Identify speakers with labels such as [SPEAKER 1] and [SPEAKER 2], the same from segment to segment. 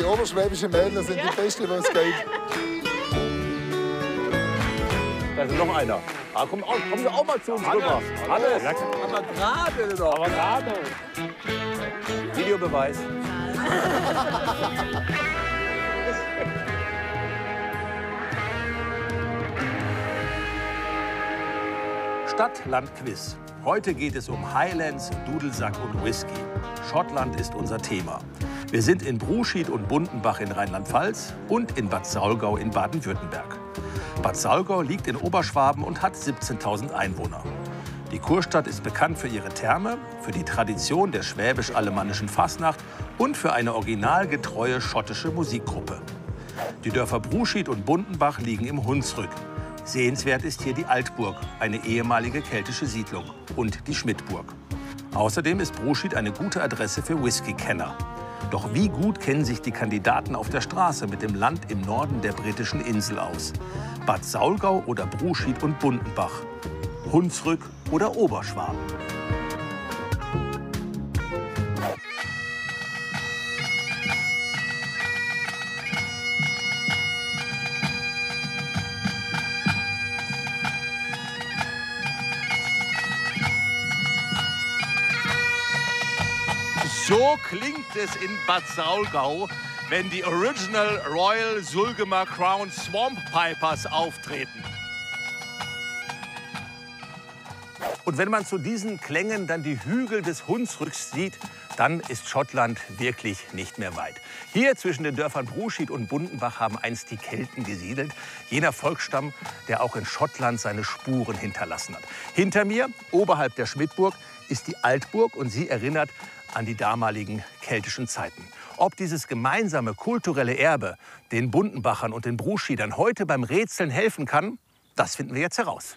[SPEAKER 1] oberschwäbischen Mädels sind die Besten, was geht.
[SPEAKER 2] Da ist noch einer. Ah, kommen Sie auch mal zu uns rüber. Hannes.
[SPEAKER 3] Aber gerade noch.
[SPEAKER 2] Aber gerade. Videobeweis. Stadt-Land-Quiz. Heute geht es um Highlands, Dudelsack und Whisky. Schottland ist unser Thema. Wir sind in Bruschied und Bundenbach in Rheinland-Pfalz und in Bad Saulgau in Baden-Württemberg. Bad Saulgau liegt in Oberschwaben und hat 17.000 Einwohner. Die Kurstadt ist bekannt für ihre Therme, für die Tradition der schwäbisch-alemannischen Fasnacht und für eine originalgetreue schottische Musikgruppe. Die Dörfer Bruschied und Bundenbach liegen im Hunsrück. Sehenswert ist hier die Altburg, eine ehemalige keltische Siedlung, und die Schmidtburg. Außerdem ist Bruschied eine gute Adresse für Whisky-Kenner. Doch wie gut kennen sich die Kandidaten auf der Straße mit dem Land im Norden der britischen Insel aus? Bad Saulgau oder Bruschied und Bundenbach? Hunsrück oder Oberschwaben? So klingt es in Bad Saulgau, wenn die Original Royal Sulgemer Crown Swamp Pipers auftreten. Und wenn man zu diesen Klängen dann die Hügel des Hunsrücks sieht, dann ist Schottland wirklich nicht mehr weit. Hier zwischen den Dörfern Bruschied und Bundenbach haben einst die Kelten gesiedelt. Jener Volksstamm, der auch in Schottland seine Spuren hinterlassen hat. Hinter mir, oberhalb der Schmidtburg, ist die Altburg und sie erinnert an die damaligen keltischen Zeiten. Ob dieses gemeinsame kulturelle Erbe den Bundenbachern und den Bruschiedern heute beim Rätseln helfen kann, das finden wir jetzt heraus.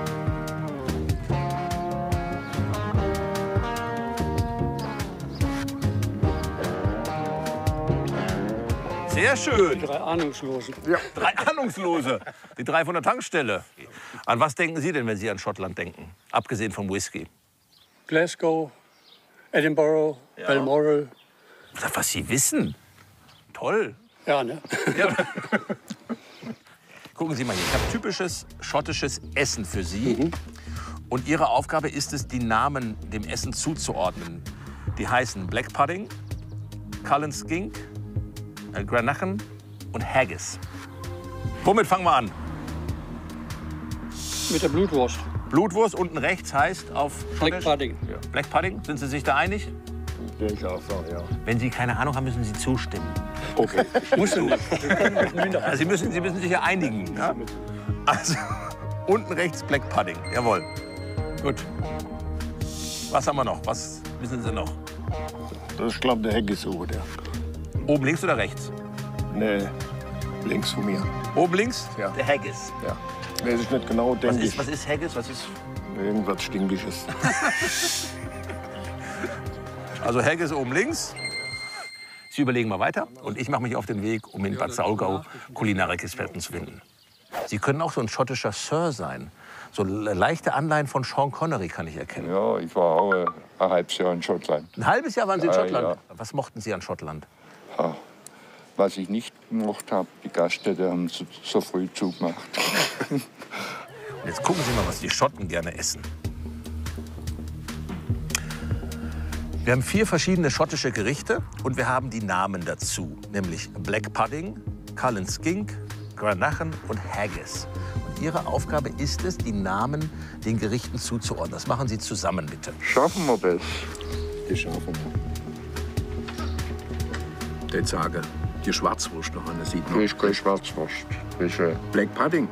[SPEAKER 2] Sehr schön.
[SPEAKER 3] Die drei Ahnungslosen.
[SPEAKER 2] Ja. 3 Ahnungslose. Die 3 von der Tankstelle. An was denken Sie denn, wenn Sie an Schottland denken? Abgesehen vom Whisky.
[SPEAKER 3] Glasgow, Edinburgh,
[SPEAKER 2] Ja.
[SPEAKER 3] Balmoral.
[SPEAKER 2] Was Sie wissen. Toll.
[SPEAKER 3] Ja, ne?
[SPEAKER 2] Ja. Gucken Sie mal hier. Ich habe typisches schottisches Essen für Sie. Und Ihre Aufgabe ist es, die Namen dem Essen zuzuordnen. Die heißen Black Pudding, Cullen Skink, Granachen und Haggis. Womit fangen wir an?
[SPEAKER 3] Mit der Blutwurst.
[SPEAKER 2] Blutwurst unten rechts heißt auf
[SPEAKER 3] Black
[SPEAKER 2] Schottisch?
[SPEAKER 3] Pudding.
[SPEAKER 2] Ja. Black Pudding, sind Sie sich da einig?
[SPEAKER 1] Würde ich auch sagen, ja.
[SPEAKER 2] Wenn Sie keine Ahnung haben, müssen Sie zustimmen.
[SPEAKER 1] Okay.
[SPEAKER 3] Musst du nicht. Wir können mit Minderheit.
[SPEAKER 2] Also Sie müssen sich ja einigen. Ja? Also unten rechts Black Pudding, jawohl. Gut. Was haben wir noch? Was wissen Sie noch?
[SPEAKER 1] Das ist, glaube ich, der Haggis oben, der.
[SPEAKER 2] Oben links oder rechts?
[SPEAKER 1] Nee, links von mir.
[SPEAKER 2] Oben links?
[SPEAKER 1] Ja.
[SPEAKER 2] Der Haggis.
[SPEAKER 1] Ja. Weiß ich nicht genau, denke ich.
[SPEAKER 2] Was ist Haggis? Was ist?
[SPEAKER 1] Irgendwas Stinkliches.
[SPEAKER 2] Also Haggis oben links. Sie überlegen mal weiter und ich mache mich auf den Weg, um in Bad Saulgau Kulinarik-Experten zu finden. Sie können auch so ein schottischer Sir sein. So leichte Anleihen von Sean Connery kann ich erkennen.
[SPEAKER 4] Ja, ich war auch ein halbes Jahr in Schottland.
[SPEAKER 2] Ein halbes Jahr waren Sie in Schottland.
[SPEAKER 4] Ja.
[SPEAKER 2] Was mochten Sie an Schottland?
[SPEAKER 4] Ja. Was ich nicht gemacht habe, die Gaststätte haben so früh zugemacht.
[SPEAKER 2] Und jetzt gucken Sie mal, was die Schotten gerne essen. Wir haben 4 verschiedene schottische Gerichte und wir haben die Namen dazu. Nämlich Black Pudding, Cullen Skink, Granachen und Haggis. Und Ihre Aufgabe ist es, die Namen den Gerichten zuzuordnen. Das machen Sie zusammen, bitte.
[SPEAKER 4] Schaffen wir das?
[SPEAKER 1] Die schaffen wir.
[SPEAKER 5] Ich sage, die Schwarzwurst noch eine sieht
[SPEAKER 4] Das
[SPEAKER 5] man.
[SPEAKER 4] ist keine Schwarzwurst. Das ist
[SPEAKER 5] Black Pudding.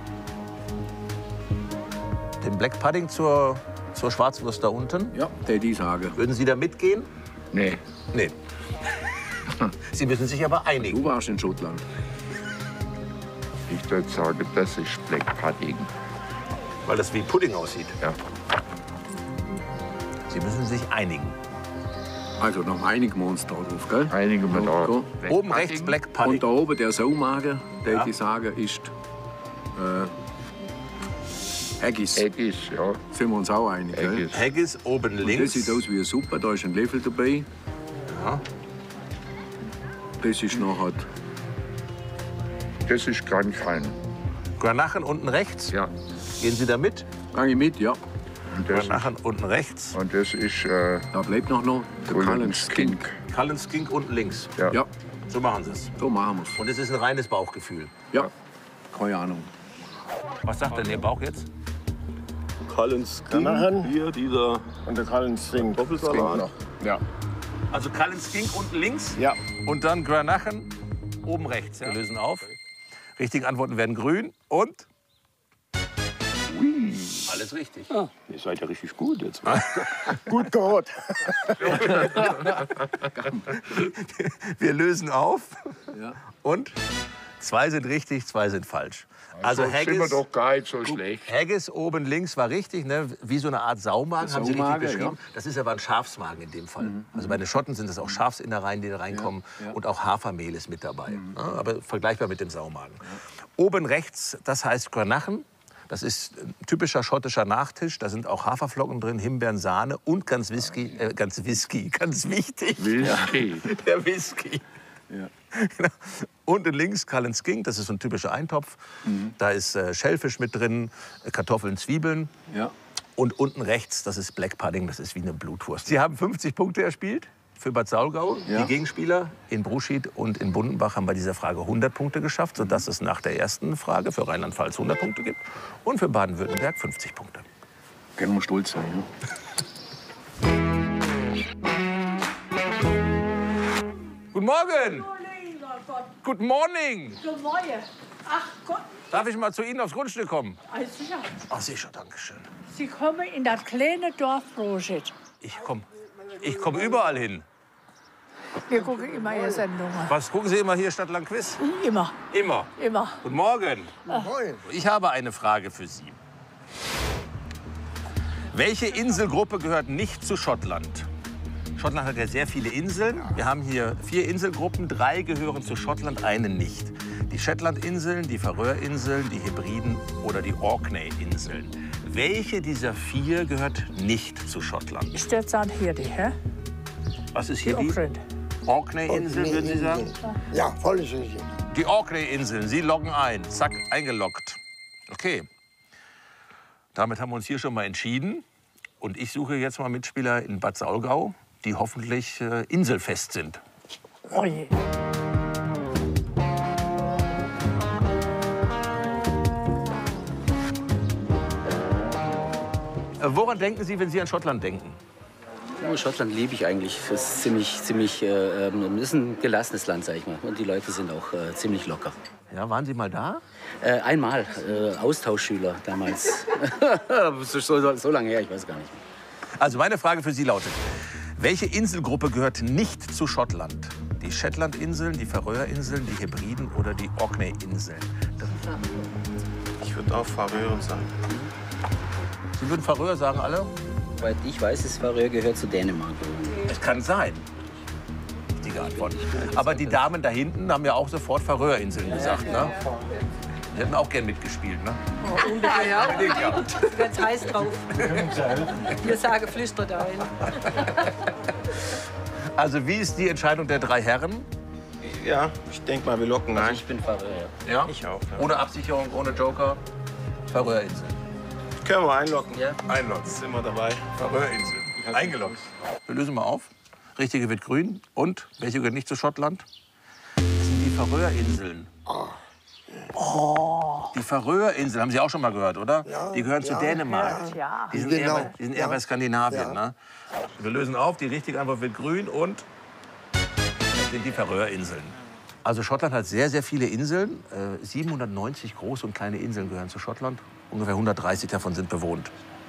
[SPEAKER 2] Den Black Pudding zur Schwarzwurst da unten.
[SPEAKER 5] Ja, die sage.
[SPEAKER 2] Würden Sie da mitgehen?
[SPEAKER 4] nee.
[SPEAKER 2] Nee. Sie müssen sich aber einigen.
[SPEAKER 5] Du warst in Schottland.
[SPEAKER 4] Ich würde sagen, das ist Black Pudding.
[SPEAKER 2] Weil das wie Pudding aussieht.
[SPEAKER 4] Ja.
[SPEAKER 2] Sie müssen sich einigen.
[SPEAKER 5] Also, noch einigen wir uns da drauf, gell?
[SPEAKER 4] Einigen wir da.
[SPEAKER 5] So.
[SPEAKER 4] Black
[SPEAKER 2] Oben
[SPEAKER 4] Pudding.
[SPEAKER 2] rechts Black
[SPEAKER 5] Und
[SPEAKER 2] Pudding.
[SPEAKER 5] da oben der Saumagen, der
[SPEAKER 2] Ja.
[SPEAKER 5] die sage, ist Haggis.
[SPEAKER 4] Haggis, ja.
[SPEAKER 5] Sind wir uns auch einig, gell?
[SPEAKER 4] Haggis.
[SPEAKER 2] Haggis oben
[SPEAKER 5] Und das
[SPEAKER 2] links.
[SPEAKER 5] sieht aus wie eine Suppe, da ist ein Löffel dabei.
[SPEAKER 2] Ja.
[SPEAKER 5] Das ist nachher.
[SPEAKER 4] Das ist Granachan.
[SPEAKER 2] Granachen unten rechts.
[SPEAKER 4] Ja.
[SPEAKER 2] Gehen Sie da mit?
[SPEAKER 5] Gang ich mit, ja.
[SPEAKER 4] Und das,
[SPEAKER 2] Granachen unten rechts.
[SPEAKER 4] und das ist
[SPEAKER 5] Da bleibt noch der Cullen Skink.
[SPEAKER 2] Cullen Skink unten links.
[SPEAKER 4] Ja.
[SPEAKER 5] Ja,
[SPEAKER 2] So machen Sie es.
[SPEAKER 5] so machen wir's.
[SPEAKER 2] Und es ist ein reines Bauchgefühl.
[SPEAKER 5] Ja, keine Ahnung.
[SPEAKER 2] Was sagt denn Ihr Bauch jetzt?
[SPEAKER 1] Granachen
[SPEAKER 6] Hier dieser
[SPEAKER 1] und der Kallen Stink.
[SPEAKER 6] Doppelsalat.
[SPEAKER 1] noch. Ja.
[SPEAKER 2] Also Cullen Skink unten links.
[SPEAKER 1] Ja.
[SPEAKER 2] Und dann Granachen oben rechts. Wir lösen auf. Richtige Antworten werden grün und alles richtig.
[SPEAKER 6] Ihr seid ja richtig gut jetzt.
[SPEAKER 1] Gut gehört.
[SPEAKER 2] Wir lösen auf
[SPEAKER 5] Ja.
[SPEAKER 2] und 2 sind richtig, 2 sind falsch. Also
[SPEAKER 4] sind wir
[SPEAKER 2] Haggis,
[SPEAKER 4] doch gar nicht so schlecht.
[SPEAKER 2] Haggis oben links war richtig, ne? Wie so eine Art Saumagen, haben Sie richtig
[SPEAKER 5] Saumagen,
[SPEAKER 2] beschrieben.
[SPEAKER 5] ja.
[SPEAKER 2] Das ist aber ein Schafsmagen in dem Fall. Also bei den Schotten sind das auch Schafsinnereien, die da reinkommen.
[SPEAKER 5] Ja, ja.
[SPEAKER 2] Und auch Hafermehl ist mit dabei. Ja, aber vergleichbar mit dem Saumagen. Oben rechts, das heißt Granachen. Das ist ein typischer schottischer Nachtisch. Da sind auch Haferflocken drin, Himbeeren, Sahne und ganz wichtig,
[SPEAKER 4] Whisky.
[SPEAKER 2] der Whisky.
[SPEAKER 5] Ja.
[SPEAKER 2] Genau. Unten links Cullen Skink, das ist so ein typischer Eintopf. Da ist Schellfisch mit drin, Kartoffeln, Zwiebeln.
[SPEAKER 5] Ja.
[SPEAKER 2] Und unten rechts, das ist Black Pudding, das ist wie eine Blutwurst. Sie haben 50 Punkte erspielt für Bad Saulgau.
[SPEAKER 5] Ja.
[SPEAKER 2] Die Gegenspieler in Bruschied und in Bundenbach haben bei dieser Frage 100 Punkte geschafft, sodass es nach der ersten Frage für Rheinland-Pfalz 100 Punkte gibt und für Baden-Württemberg 50 Punkte.
[SPEAKER 5] Können wir stolz sein. Ja?
[SPEAKER 2] Guten Morgen!
[SPEAKER 7] Lieber Gott,
[SPEAKER 2] Guten Morning!
[SPEAKER 7] du Neue. Ach Gott,
[SPEAKER 2] Darf ich mal zu Ihnen aufs Grundstück kommen?
[SPEAKER 7] also sicher.
[SPEAKER 2] Ach, sicher, danke schön.
[SPEAKER 7] Sie kommen in das kleine Dorf Broschied.
[SPEAKER 2] Ich komm überall hin.
[SPEAKER 7] Wir gucken immer Ihre Sendungen.
[SPEAKER 2] Was gucken Sie immer hier Stadt Land Quiz?
[SPEAKER 7] Immer,
[SPEAKER 2] Immer.
[SPEAKER 7] immer.
[SPEAKER 2] Guten Morgen.
[SPEAKER 1] Moin.
[SPEAKER 2] Ich habe eine Frage für Sie. Welche Inselgruppe gehört nicht zu Schottland? Schottland hat ja sehr viele Inseln. Wir haben hier 4 Inselgruppen. 3 gehören zu Schottland, eine nicht. Die Shetlandinseln, die Färöerinseln, die Hebriden oder die Orkney-Inseln. Welche dieser 4 gehört nicht zu Schottland?
[SPEAKER 7] Ist der Zahn hier, die, hä?
[SPEAKER 2] Was ist
[SPEAKER 7] Die
[SPEAKER 2] hier die
[SPEAKER 7] Okren.
[SPEAKER 2] Orkney-Inseln, würden Sie sagen?
[SPEAKER 1] Ja, voll ist richtig.
[SPEAKER 2] Die Orkney-Inseln, Sie loggen ein. Zack, eingeloggt. Okay. Damit haben wir uns hier schon mal entschieden. Und ich suche jetzt mal Mitspieler in Bad Saulgau, die hoffentlich inselfest sind.
[SPEAKER 7] Oh je.
[SPEAKER 2] Woran denken Sie, wenn Sie an Schottland denken?
[SPEAKER 8] Oh, Schottland liebe ich eigentlich. Das ist ist ein gelassenes Land, sag ich mal. Und die Leute sind auch ziemlich locker.
[SPEAKER 2] Ja, waren Sie mal da?
[SPEAKER 8] Einmal, Austauschschüler damals. Das ist so lange her, ich weiß gar nicht mehr.
[SPEAKER 2] Also meine Frage für Sie lautet, welche Inselgruppe gehört nicht zu Schottland? Die Shetlandinseln, die Färöerinseln, die Hebriden oder die Orkney-Inseln?
[SPEAKER 6] Ich würde auch Färöer sagen.
[SPEAKER 2] Sie würden Färöer sagen, alle?
[SPEAKER 8] Soweit ich weiß, ist Färöer gehört zu Dänemark.
[SPEAKER 2] Es kann sein. Richtige Antwort. Aber die Damen da hinten haben ja auch sofort Färöerinseln gesagt, ne? Die hätten auch gern mitgespielt, ne?
[SPEAKER 9] Ja,
[SPEAKER 2] Unbedingt, ja.
[SPEAKER 9] ganz heiß drauf. Wir sagen flüstert ein.
[SPEAKER 2] Also wie ist die Entscheidung der 3 Herren?
[SPEAKER 6] Ja, ich denke mal, wir locken ein.
[SPEAKER 8] Ich bin Färöer.
[SPEAKER 2] Ja?
[SPEAKER 6] Ich auch. Ja.
[SPEAKER 2] Ohne Absicherung, ohne Joker? Färöerinseln.
[SPEAKER 6] Können wir einloggen?
[SPEAKER 8] Ja.
[SPEAKER 2] Einloggen.
[SPEAKER 6] Sind wir dabei?
[SPEAKER 2] Färöerinseln. Eingeloggt. Wir lösen mal auf. Richtige wird grün. Und welche gehört nicht zu Schottland? Das sind die Färöerinseln. Oh. Die Färöerinseln, haben Sie auch schon mal gehört, oder?
[SPEAKER 1] Ja,
[SPEAKER 2] Die gehören zu
[SPEAKER 1] ja,
[SPEAKER 2] Dänemark.
[SPEAKER 7] Ja.
[SPEAKER 2] Die sind,
[SPEAKER 1] Genau.
[SPEAKER 2] eher bei Skandinavien.
[SPEAKER 1] Ja.
[SPEAKER 2] Ne? Wir lösen auf. Die richtige Antwort wird grün. Und das sind die Färöerinseln. Also Schottland hat sehr, sehr viele Inseln. 790 große und kleine Inseln gehören zu Schottland. Ungefähr 130 davon sind bewohnt.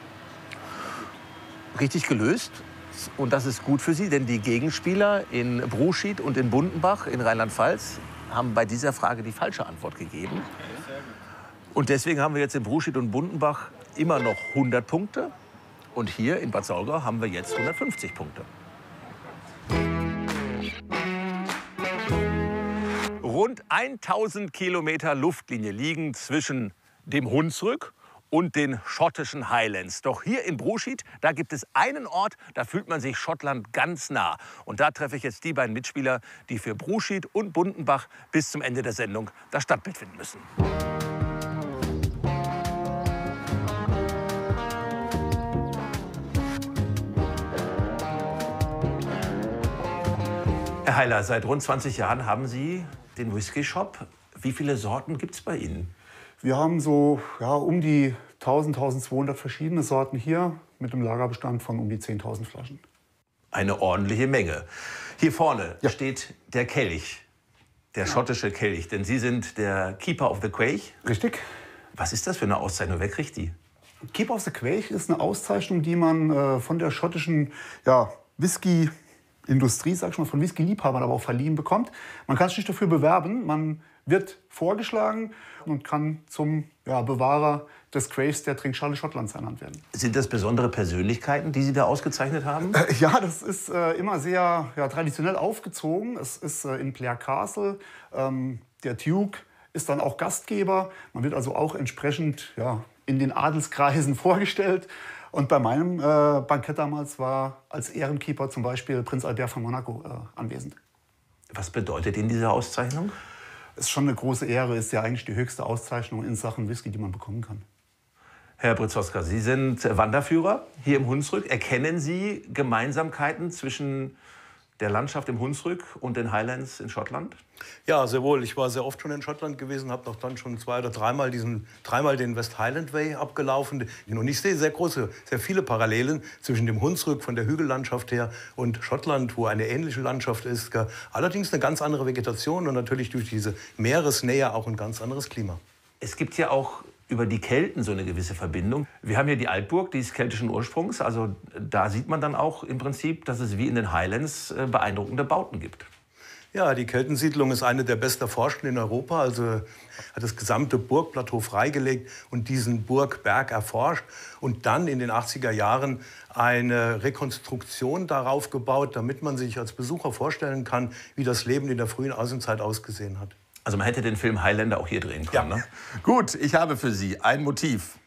[SPEAKER 2] Richtig gelöst. Und das ist gut für Sie, denn die Gegenspieler in Bruschied und in Bundenbach in Rheinland-Pfalz haben bei dieser Frage die falsche Antwort gegeben. Und deswegen haben wir jetzt in Bruschied und Bundenbach immer noch 100 Punkte. Und hier in Bad Saulgau haben wir jetzt 150 Punkte. Rund 1000 Kilometer Luftlinie liegen zwischen dem Hunsrück und den schottischen Highlands. Doch hier in Bruchschied, da gibt es einen Ort, da fühlt man sich Schottland ganz nah. Und da treffe ich jetzt die beiden Mitspieler, die für Bruchschied und Bundenbach bis zum Ende der Sendung das Stadtbild finden müssen. Herr Heiler, seit rund 20 Jahren haben Sie den Whisky-Shop. Wie viele Sorten gibt es bei Ihnen?
[SPEAKER 10] Wir haben so um die 1000, 1200 verschiedene Sorten hier mit einem Lagerbestand von um die 10.000 Flaschen.
[SPEAKER 2] Eine ordentliche Menge. Hier vorne steht der Kelch, der schottische Kelch. Denn Sie sind der Keeper of the Quaich.
[SPEAKER 10] Richtig.
[SPEAKER 2] Was ist das für eine Auszeichnung? Wer kriegt die?
[SPEAKER 10] Keeper of the Quaich ist eine Auszeichnung, die man von der schottischen Whisky-Industrie, sag ich mal, von Whisky-Liebhabern aber auch verliehen bekommt. Man kann sich nicht dafür bewerben. Man wird vorgeschlagen und kann zum Bewahrer des Quaichs der Trinkschale Schottlands ernannt werden.
[SPEAKER 2] Sind das besondere Persönlichkeiten, die Sie da ausgezeichnet haben?
[SPEAKER 10] Ja, das ist immer sehr traditionell aufgezogen. Es ist in Blair Castle. Der Duke ist dann auch Gastgeber. Man wird also auch entsprechend in den Adelskreisen vorgestellt. Und bei meinem Bankett damals war als Ehrenkeeper zum Beispiel Prinz Albert von Monaco anwesend.
[SPEAKER 2] Was bedeutet Ihnen diese Auszeichnung?
[SPEAKER 10] Es ist schon eine große Ehre, ist ja eigentlich die höchste Auszeichnung in Sachen Whisky, die man bekommen kann.
[SPEAKER 2] Herr Brzozka, Sie sind Wanderführer hier im Hunsrück. Erkennen Sie Gemeinsamkeiten zwischen der Landschaft im Hunsrück und den Highlands in Schottland?
[SPEAKER 6] Ja, sehr wohl. Ich war sehr oft schon in Schottland gewesen, habe noch dann schon 2 oder 3 dreimal den West Highland Way abgelaufen. Und ich sehe sehr viele Parallelen zwischen dem Hunsrück von der Hügellandschaft her und Schottland, wo eine ähnliche Landschaft ist. Allerdings eine ganz andere Vegetation und natürlich durch diese Meeresnähe auch ein ganz anderes Klima.
[SPEAKER 2] Es gibt ja auch über die Kelten so eine gewisse Verbindung. Wir haben hier die Altburg, die ist keltischen Ursprungs. Also da sieht man dann auch im Prinzip, dass es wie in den Highlands beeindruckende Bauten gibt.
[SPEAKER 6] Ja, die Keltensiedlung ist eine der best erforschten in Europa. Also hat das gesamte Burgplateau freigelegt und diesen Burgberg erforscht. Und dann in den 80er Jahren eine Rekonstruktion darauf gebaut, damit man sich als Besucher vorstellen kann, wie das Leben in der frühen Eisenzeit ausgesehen hat.
[SPEAKER 2] Also man hätte den Film Highlander auch hier drehen können.
[SPEAKER 6] Ja.
[SPEAKER 2] Ne? Gut, ich habe für Sie ein Motiv,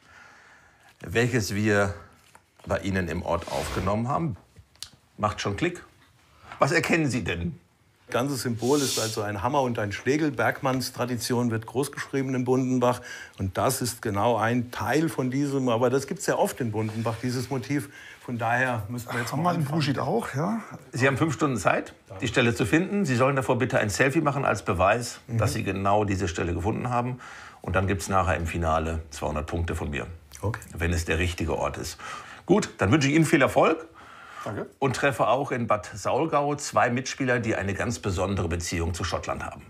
[SPEAKER 2] welches wir bei Ihnen im Ort aufgenommen haben. Macht schon Klick. Was erkennen Sie denn?
[SPEAKER 6] Das ganze Symbol ist also ein Hammer und ein Schlegel. Bergmanns Tradition wird großgeschrieben in Bundenbach. Und das ist genau ein Teil von diesem. Aber das gibt es ja oft in Bundenbach, dieses Motiv. Von daher müssen wir jetzt
[SPEAKER 10] Haben wir in Bruchschied auch, ja?
[SPEAKER 2] Sie haben 5 Stunden Zeit, die Stelle zu finden. Sie sollen davor bitte ein Selfie machen als Beweis, dass Sie genau diese Stelle gefunden haben. Und dann gibt es nachher im Finale 200 Punkte von mir, wenn es der richtige Ort ist. Gut, dann wünsche ich Ihnen viel Erfolg.
[SPEAKER 10] Danke.
[SPEAKER 2] Und treffe auch in Bad Saulgau 2 Mitspieler, die eine ganz besondere Beziehung zu Schottland haben.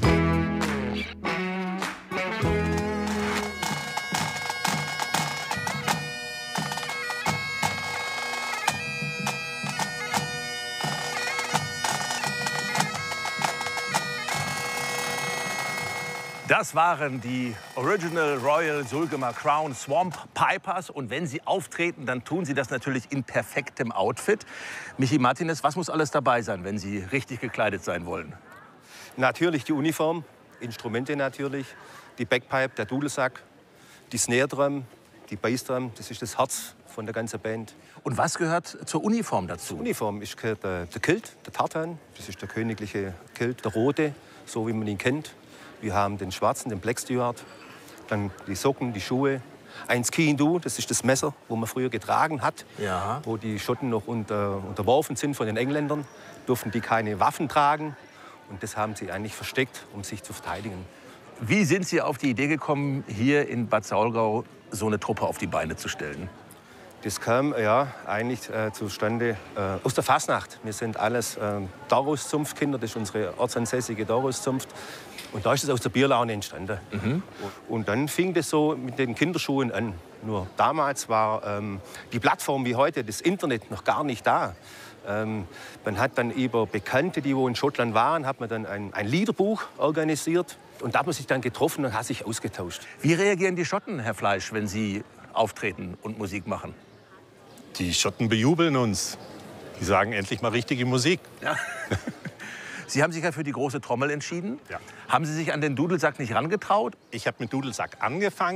[SPEAKER 2] Das waren die Original Royal Sulgemer Crown Swamp Pipers. Und wenn sie auftreten, dann tun sie das natürlich in perfektem Outfit. Michi Martinez, was muss alles dabei sein, wenn Sie richtig gekleidet sein wollen?
[SPEAKER 11] Natürlich die Uniform, Instrumente natürlich, die Backpipe, der Dudelsack, die Snare Drum, die Bassdrum, das ist das Herz von der ganzen Band.
[SPEAKER 2] Und was gehört zur Uniform dazu?
[SPEAKER 11] Zur Uniform gehört der Kilt, der Tartan, das ist der königliche Kilt, der rote, so wie man ihn kennt. Wir haben den schwarzen, den Black Steward, dann die Socken, die Schuhe. Ein Ski-Hindu, das ist das Messer, wo man früher getragen hat.
[SPEAKER 2] Ja.
[SPEAKER 11] Wo die Schotten noch unterworfen sind von den Engländern, durften die keine Waffen tragen. Und das haben sie eigentlich versteckt, um sich zu verteidigen.
[SPEAKER 2] Wie sind Sie auf die Idee gekommen, hier in Bad Saulgau so eine Truppe auf die Beine zu stellen?
[SPEAKER 11] Das kam eigentlich zustande aus der Fasnacht. Wir sind alles Dorus-Zunftkinder, das ist unsere ortsansässige Dorus-Zunft. Und da ist es aus der Bierlaune entstanden. Und dann fing das so mit den Kinderschuhen an. Nur damals war die Plattform wie heute, das Internet, noch gar nicht da. Man hat dann über Bekannte, die wo in Schottland waren, hat man dann ein Liederbuch organisiert. Und da hat man sich dann getroffen und hat sich ausgetauscht.
[SPEAKER 2] Wie reagieren die Schotten, Herr Fleisch, wenn Sie auftreten und Musik machen?
[SPEAKER 12] Die Schotten bejubeln uns. Die sagen endlich mal richtige Musik.
[SPEAKER 2] Ja. Sie haben sich ja für die große Trommel entschieden.
[SPEAKER 12] Ja.
[SPEAKER 2] Haben Sie sich an den Dudelsack nicht rangetraut?
[SPEAKER 12] Ich habe mit Dudelsack angefangen,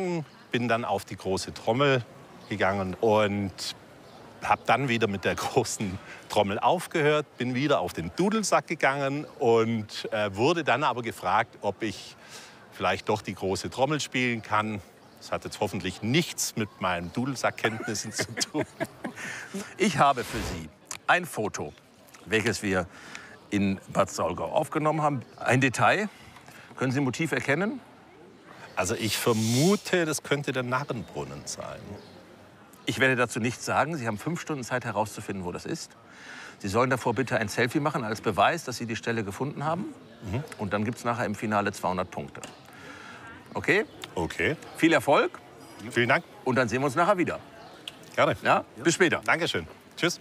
[SPEAKER 12] bin dann auf die große Trommel gegangen und habe dann wieder mit der großen Trommel aufgehört, bin wieder auf den Dudelsack gegangen und wurde dann aber gefragt, ob ich vielleicht doch die große Trommel spielen kann. Das hat jetzt hoffentlich nichts mit meinen Dudelsackkenntnissen zu tun.
[SPEAKER 2] Ich habe für Sie ein Foto, welches wir in Bad Saulgau aufgenommen haben. Ein Detail. Können Sie ein Motiv erkennen?
[SPEAKER 12] Also ich vermute, das könnte der Narrenbrunnen sein.
[SPEAKER 2] Ich werde dazu nichts sagen. Sie haben 5 Stunden Zeit herauszufinden, wo das ist. Sie sollen davor bitte ein Selfie machen als Beweis, dass Sie die Stelle gefunden haben. Und dann gibt es nachher im Finale 200 Punkte. Okay?
[SPEAKER 12] Okay.
[SPEAKER 2] Viel Erfolg.
[SPEAKER 12] Vielen Dank.
[SPEAKER 2] Und dann sehen wir uns nachher wieder.
[SPEAKER 12] Gerne.
[SPEAKER 2] Ja? Bis später.
[SPEAKER 12] Dankeschön. Tschüss.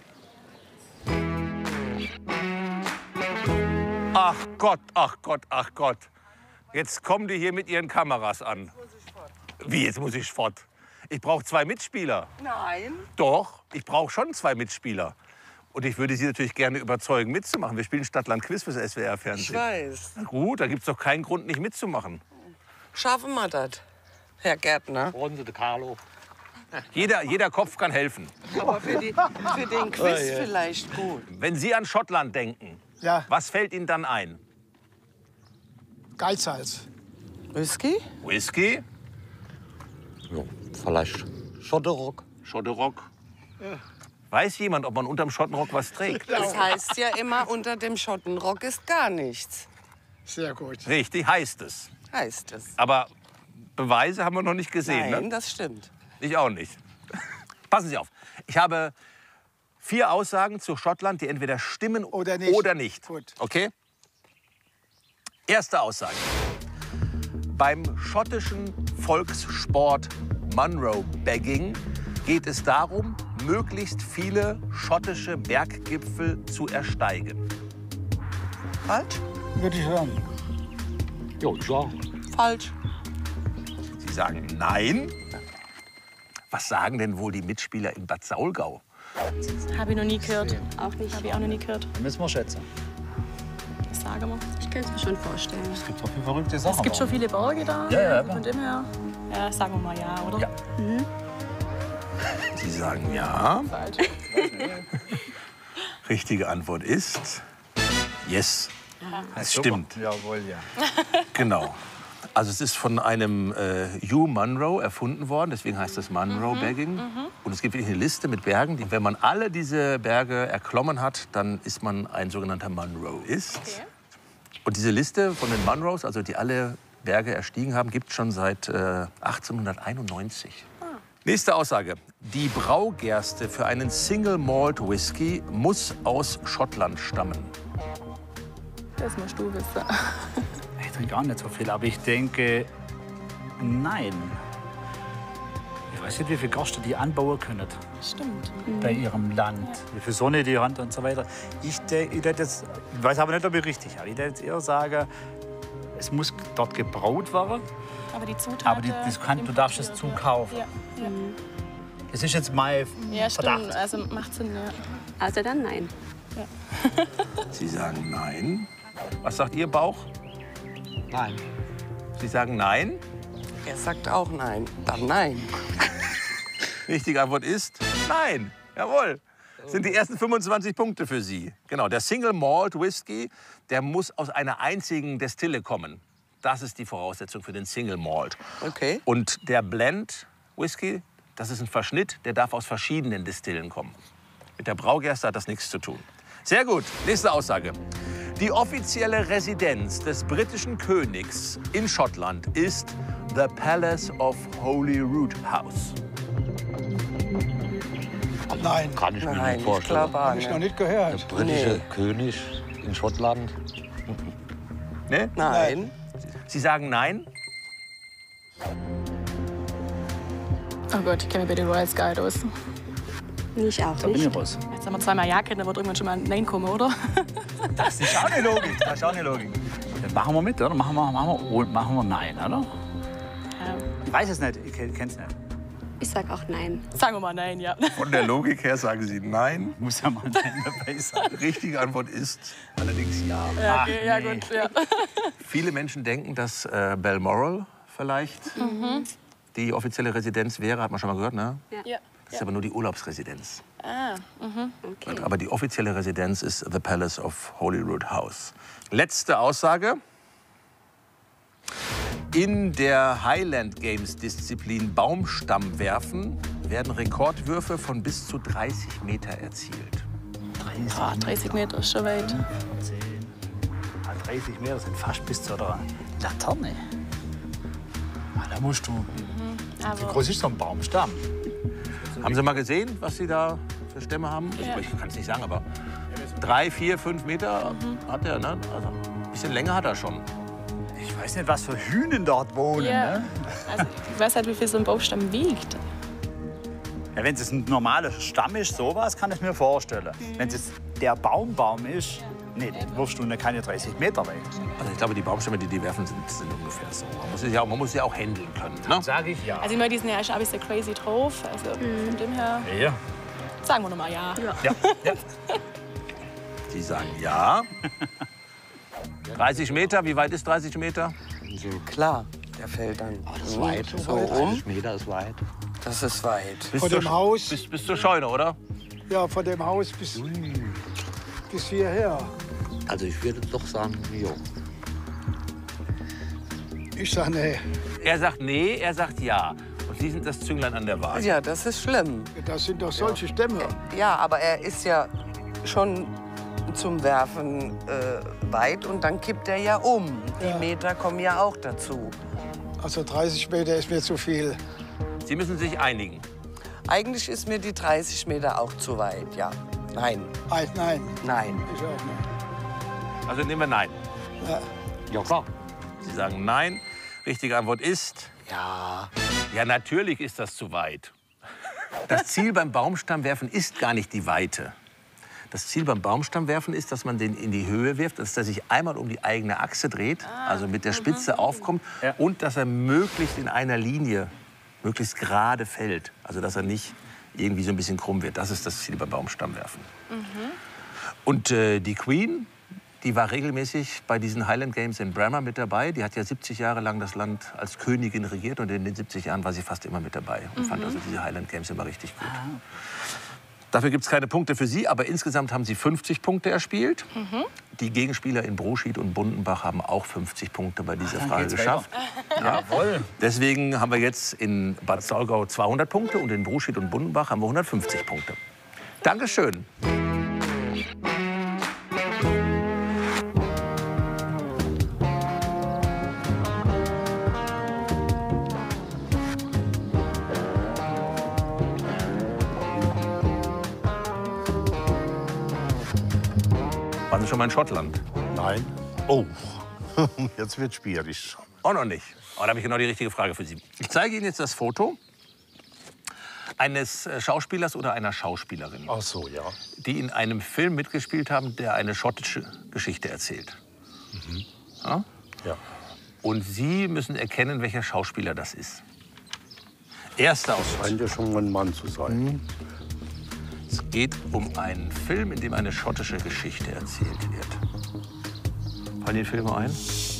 [SPEAKER 2] Ach Gott, ach Gott, ach Gott. Jetzt kommen die hier mit ihren Kameras an. Wie, jetzt muss ich fort? Ich brauche 2 Mitspieler.
[SPEAKER 9] Nein.
[SPEAKER 2] Doch, ich brauche schon 2 Mitspieler. Und ich würde Sie natürlich gerne überzeugen, mitzumachen. Wir spielen Stadt-Land-Quiz fürs SWR-Fernsehen.
[SPEAKER 9] Ich weiß.
[SPEAKER 2] Na gut, da gibt es doch keinen Grund, nicht mitzumachen.
[SPEAKER 9] Schaffen wir das, Herr Gärtner?
[SPEAKER 3] Runde de Carlo.
[SPEAKER 2] Jeder Kopf kann helfen.
[SPEAKER 9] Aber für den Quiz vielleicht gut.
[SPEAKER 2] Wenn Sie an Schottland denken,
[SPEAKER 1] Ja.
[SPEAKER 2] was fällt Ihnen dann ein?
[SPEAKER 1] Geizhals.
[SPEAKER 9] Whisky?
[SPEAKER 2] Whisky?
[SPEAKER 3] Ja, vielleicht Schotterrock.
[SPEAKER 2] Schotterrock? Weiß jemand, ob man unterm Schottenrock was trägt?
[SPEAKER 9] Das heißt ja immer, unter dem Schottenrock ist gar nichts.
[SPEAKER 1] Sehr gut.
[SPEAKER 2] Richtig, heißt es.
[SPEAKER 9] Heißt es.
[SPEAKER 2] Aber Beweise haben wir noch nicht gesehen.
[SPEAKER 9] Nein,
[SPEAKER 2] Ne?
[SPEAKER 9] das stimmt.
[SPEAKER 2] Ich auch nicht. Passen Sie auf. Ich habe 4 Aussagen zu Schottland, die entweder stimmen oder nicht.
[SPEAKER 1] Gut.
[SPEAKER 2] Okay? Erste Aussage. Beim schottischen Volkssport Munro-Bagging geht es darum, möglichst viele schottische Berggipfel zu ersteigen.
[SPEAKER 9] Falsch?
[SPEAKER 1] Würde ich sagen.
[SPEAKER 3] Ja, ich auch.
[SPEAKER 9] Falsch.
[SPEAKER 2] Sie sagen nein. Was sagen denn wohl die Mitspieler in Bad Saulgau?
[SPEAKER 13] Habe ich noch nie gehört. Auch nicht. Habe ich auch noch nie gehört.
[SPEAKER 3] Da müssen wir schätzen.
[SPEAKER 13] Ich sage mal.
[SPEAKER 14] Ich kann es mir schon vorstellen.
[SPEAKER 3] Es gibt doch viele verrückte Sachen.
[SPEAKER 13] Es gibt schon viele Berge da.
[SPEAKER 3] Ja, ja,
[SPEAKER 13] Von dem her. Ja, sagen wir mal ja, oder?
[SPEAKER 3] Ja.
[SPEAKER 13] Mhm.
[SPEAKER 2] Sie sagen ja.
[SPEAKER 13] Falsch.
[SPEAKER 2] Richtige Antwort ist yes. Das stimmt.
[SPEAKER 3] Jawohl, ja.
[SPEAKER 2] Genau. Also es ist von einem Hugh Munro erfunden worden, deswegen heißt das Munro-Bagging. Und es gibt wirklich eine Liste mit Bergen, die, wenn man alle diese Berge erklommen hat, dann ist man ein sogenannter Munro.
[SPEAKER 13] Okay.
[SPEAKER 2] Und diese Liste von den Munros, also die alle Berge erstiegen haben, gibt es schon seit 1891. Nächste Aussage. Die Braugerste für einen Single Malt Whisky muss aus Schottland stammen.
[SPEAKER 13] Das musst du wissen.
[SPEAKER 3] Ich trinke gar nicht so viel, aber ich denke, nein. Ich weiß nicht, wie viele Gerste die anbauen können
[SPEAKER 13] Stimmt.
[SPEAKER 3] bei ihrem Land. Wie viel Sonne die haben und so weiter. Ich weiß aber nicht, ob ich richtig habe. Ich würde jetzt eher sagen, es muss dort gebraut werden.
[SPEAKER 13] Aber die Zutaten.
[SPEAKER 3] Aber du darfst es zukaufen.
[SPEAKER 13] Ja. Ja.
[SPEAKER 3] Das ist jetzt mein
[SPEAKER 13] Ja,
[SPEAKER 3] Verdacht.
[SPEAKER 13] stimmt. Also macht Sinn, ja.
[SPEAKER 14] Also dann nein.
[SPEAKER 2] Sie sagen nein. Was sagt Ihr Bauch?
[SPEAKER 3] Nein.
[SPEAKER 2] Sie sagen nein.
[SPEAKER 9] Er sagt auch nein. Dann nein.
[SPEAKER 2] Richtige Antwort ist nein. Jawohl. Das sind die ersten 25 Punkte für Sie. Genau, der Single Malt Whisky, der muss aus einer einzigen Destille kommen. Das ist die Voraussetzung für den Single Malt.
[SPEAKER 9] Okay.
[SPEAKER 2] Und der Blend Whisky, das ist ein Verschnitt, der darf aus verschiedenen Destillen kommen. Mit der Braugerste hat das nichts zu tun. Sehr gut. Nächste Aussage. Die offizielle Residenz des britischen Königs in Schottland ist the Palace of Holyrood House.
[SPEAKER 1] Nein.
[SPEAKER 3] Kann ich mir
[SPEAKER 9] Nein,
[SPEAKER 3] nicht
[SPEAKER 9] ich
[SPEAKER 3] vorstellen.
[SPEAKER 9] glaube auch
[SPEAKER 1] Habe ich noch nicht gehört.
[SPEAKER 3] Der britische König in Schottland.
[SPEAKER 2] Ne?
[SPEAKER 9] Nein.
[SPEAKER 2] Sie sagen nein?
[SPEAKER 13] Oh Gott, ich kenne mich bei den Royal Sky aus.
[SPEAKER 14] Ich auch
[SPEAKER 3] Da bin ich
[SPEAKER 14] nicht.
[SPEAKER 3] raus.
[SPEAKER 13] Jetzt haben wir zweimal Ja kennen, dann wird irgendwann schon mal ein Nein kommen, oder?
[SPEAKER 3] Das ist auch eine Logik. Das ist auch eine Logik. Dann machen wir mit, oder? Machen wir Nein, oder? Ich weiß es nicht. Ich kenn's nicht.
[SPEAKER 14] Ich sag auch nein.
[SPEAKER 13] Sagen wir mal Nein, ja.
[SPEAKER 2] Von der Logik her sagen Sie nein.
[SPEAKER 3] Muss ja mal Nein dabei sein.
[SPEAKER 2] Richtige Antwort ist allerdings ja.
[SPEAKER 13] Ja, okay, ja gut. Ja.
[SPEAKER 2] Viele Menschen denken, dass Balmoral vielleicht die offizielle Residenz wäre, hat man schon mal gehört, ne?
[SPEAKER 13] Ja.
[SPEAKER 2] Das ist aber nur die Urlaubsresidenz.
[SPEAKER 13] Ah, okay.
[SPEAKER 2] Aber die offizielle Residenz ist The Palace of Holyrood House. Letzte Aussage. In der Highland Games Disziplin Baumstammwerfen werden Rekordwürfe von bis zu 30 Meter erzielt.
[SPEAKER 13] 30 Meter ist schon weit.
[SPEAKER 3] 30 Meter sind fast bis zur Laterne. Da musst du. Wie groß ist so ein Baumstamm?
[SPEAKER 2] Haben Sie mal gesehen, was Sie da für Stämme haben?
[SPEAKER 13] Ja.
[SPEAKER 2] Ich kann es nicht sagen, aber 3, 4, 5 Meter hat er. Ne? Also ein bisschen länger hat er schon.
[SPEAKER 3] Ich weiß nicht, was für Hühner dort wohnen.
[SPEAKER 13] Ja.
[SPEAKER 3] Ne?
[SPEAKER 13] Also, ich weiß halt, wie viel so ein Baumstamm wiegt.
[SPEAKER 3] Ja, wenn es ein normaler Stamm ist, sowas kann ich mir vorstellen. Wenn es der Baum ist, nee, den wirfst du keine 30 Meter weg.
[SPEAKER 2] Also ich glaube, die Baumstämme, die werfen, sind ungefähr so. Man muss sie auch handeln können. Ne?
[SPEAKER 3] Sage ich ja.
[SPEAKER 13] Also ich meine, die sind ja schon ein bisschen crazy drauf. Also von dem her,
[SPEAKER 3] Ja.
[SPEAKER 13] sagen wir noch mal ja.
[SPEAKER 2] Sie sagen ja. 30 Meter, wie weit ist 30 Meter?
[SPEAKER 15] So, klar, der fällt dann
[SPEAKER 1] ist weit.
[SPEAKER 15] so um.
[SPEAKER 1] 30 Meter ist weit.
[SPEAKER 15] Das ist weit.
[SPEAKER 1] Von dem Haus.
[SPEAKER 2] Bis zur Scheune, oder?
[SPEAKER 1] Ja, von dem Haus bis hierher.
[SPEAKER 5] Also ich würde doch sagen, jo.
[SPEAKER 1] Ich sage nee.
[SPEAKER 2] Er sagt nee, er sagt ja. Und Sie sind das Zünglein an der Waage.
[SPEAKER 15] Ja, das ist schlimm.
[SPEAKER 1] Das sind doch solche Stämme.
[SPEAKER 15] Ja, aber er ist ja schon zum Werfen weit und dann kippt er ja um. Die Meter kommen ja auch dazu.
[SPEAKER 1] Also 30 Meter ist mir zu viel.
[SPEAKER 2] Sie müssen sich einigen.
[SPEAKER 15] Eigentlich ist mir die 30 Meter auch zu weit, ja. Nein.
[SPEAKER 1] Nein.
[SPEAKER 15] Nein.
[SPEAKER 1] Ich auch nicht.
[SPEAKER 2] Also nehmen wir nein.
[SPEAKER 1] Ja.
[SPEAKER 2] Ja, klar. Sie sagen nein. Richtige Antwort ist?
[SPEAKER 15] Ja.
[SPEAKER 2] Ja, natürlich ist das zu weit. Das Ziel beim Baumstammwerfen ist gar nicht die Weite. Das Ziel beim Baumstammwerfen ist, dass man den in die Höhe wirft, dass er sich einmal um die eigene Achse dreht, also mit der Spitze aufkommt und dass er möglichst in einer Linie, möglichst gerade fällt. Also dass er nicht irgendwie so ein bisschen krumm wird. Das ist das Ziel beim Baumstammwerfen. Und die Queen, die war regelmäßig bei diesen Highland Games in Brammer mit dabei. Die hat ja 70 Jahre lang das Land als Königin regiert und in den 70 Jahren war sie fast immer mit dabei und fand also diese Highland Games immer richtig gut. Dafür gibt es keine Punkte für Sie, aber insgesamt haben Sie 50 Punkte erspielt. Die Gegenspieler in Bruschied und Bundenbach haben auch 50 Punkte bei dieser Frage geschafft.
[SPEAKER 3] Jawohl.
[SPEAKER 2] Deswegen haben wir jetzt in Bad Saulgau 200 Punkte und in Bruschied und Bundenbach haben wir 150 Punkte. Dankeschön. Waren Sie schon mal in Schottland?
[SPEAKER 16] Nein. Oh, jetzt wird schwierig.
[SPEAKER 2] Auch noch nicht. Aber da habe ich genau die richtige Frage für Sie. Ich zeige Ihnen jetzt das Foto eines Schauspielers oder einer Schauspielerin.
[SPEAKER 16] Ach so, ja.
[SPEAKER 2] Die in einem Film mitgespielt haben, der eine schottische Geschichte erzählt. Ja?
[SPEAKER 16] Ja.
[SPEAKER 2] Und Sie müssen erkennen, welcher Schauspieler das ist. Erster Ausschnitt.
[SPEAKER 16] Scheint ja schon ein Mann zu sein.
[SPEAKER 2] Es geht um einen Film, in dem eine schottische Geschichte erzählt wird. Fallen Ihnen Filme ein?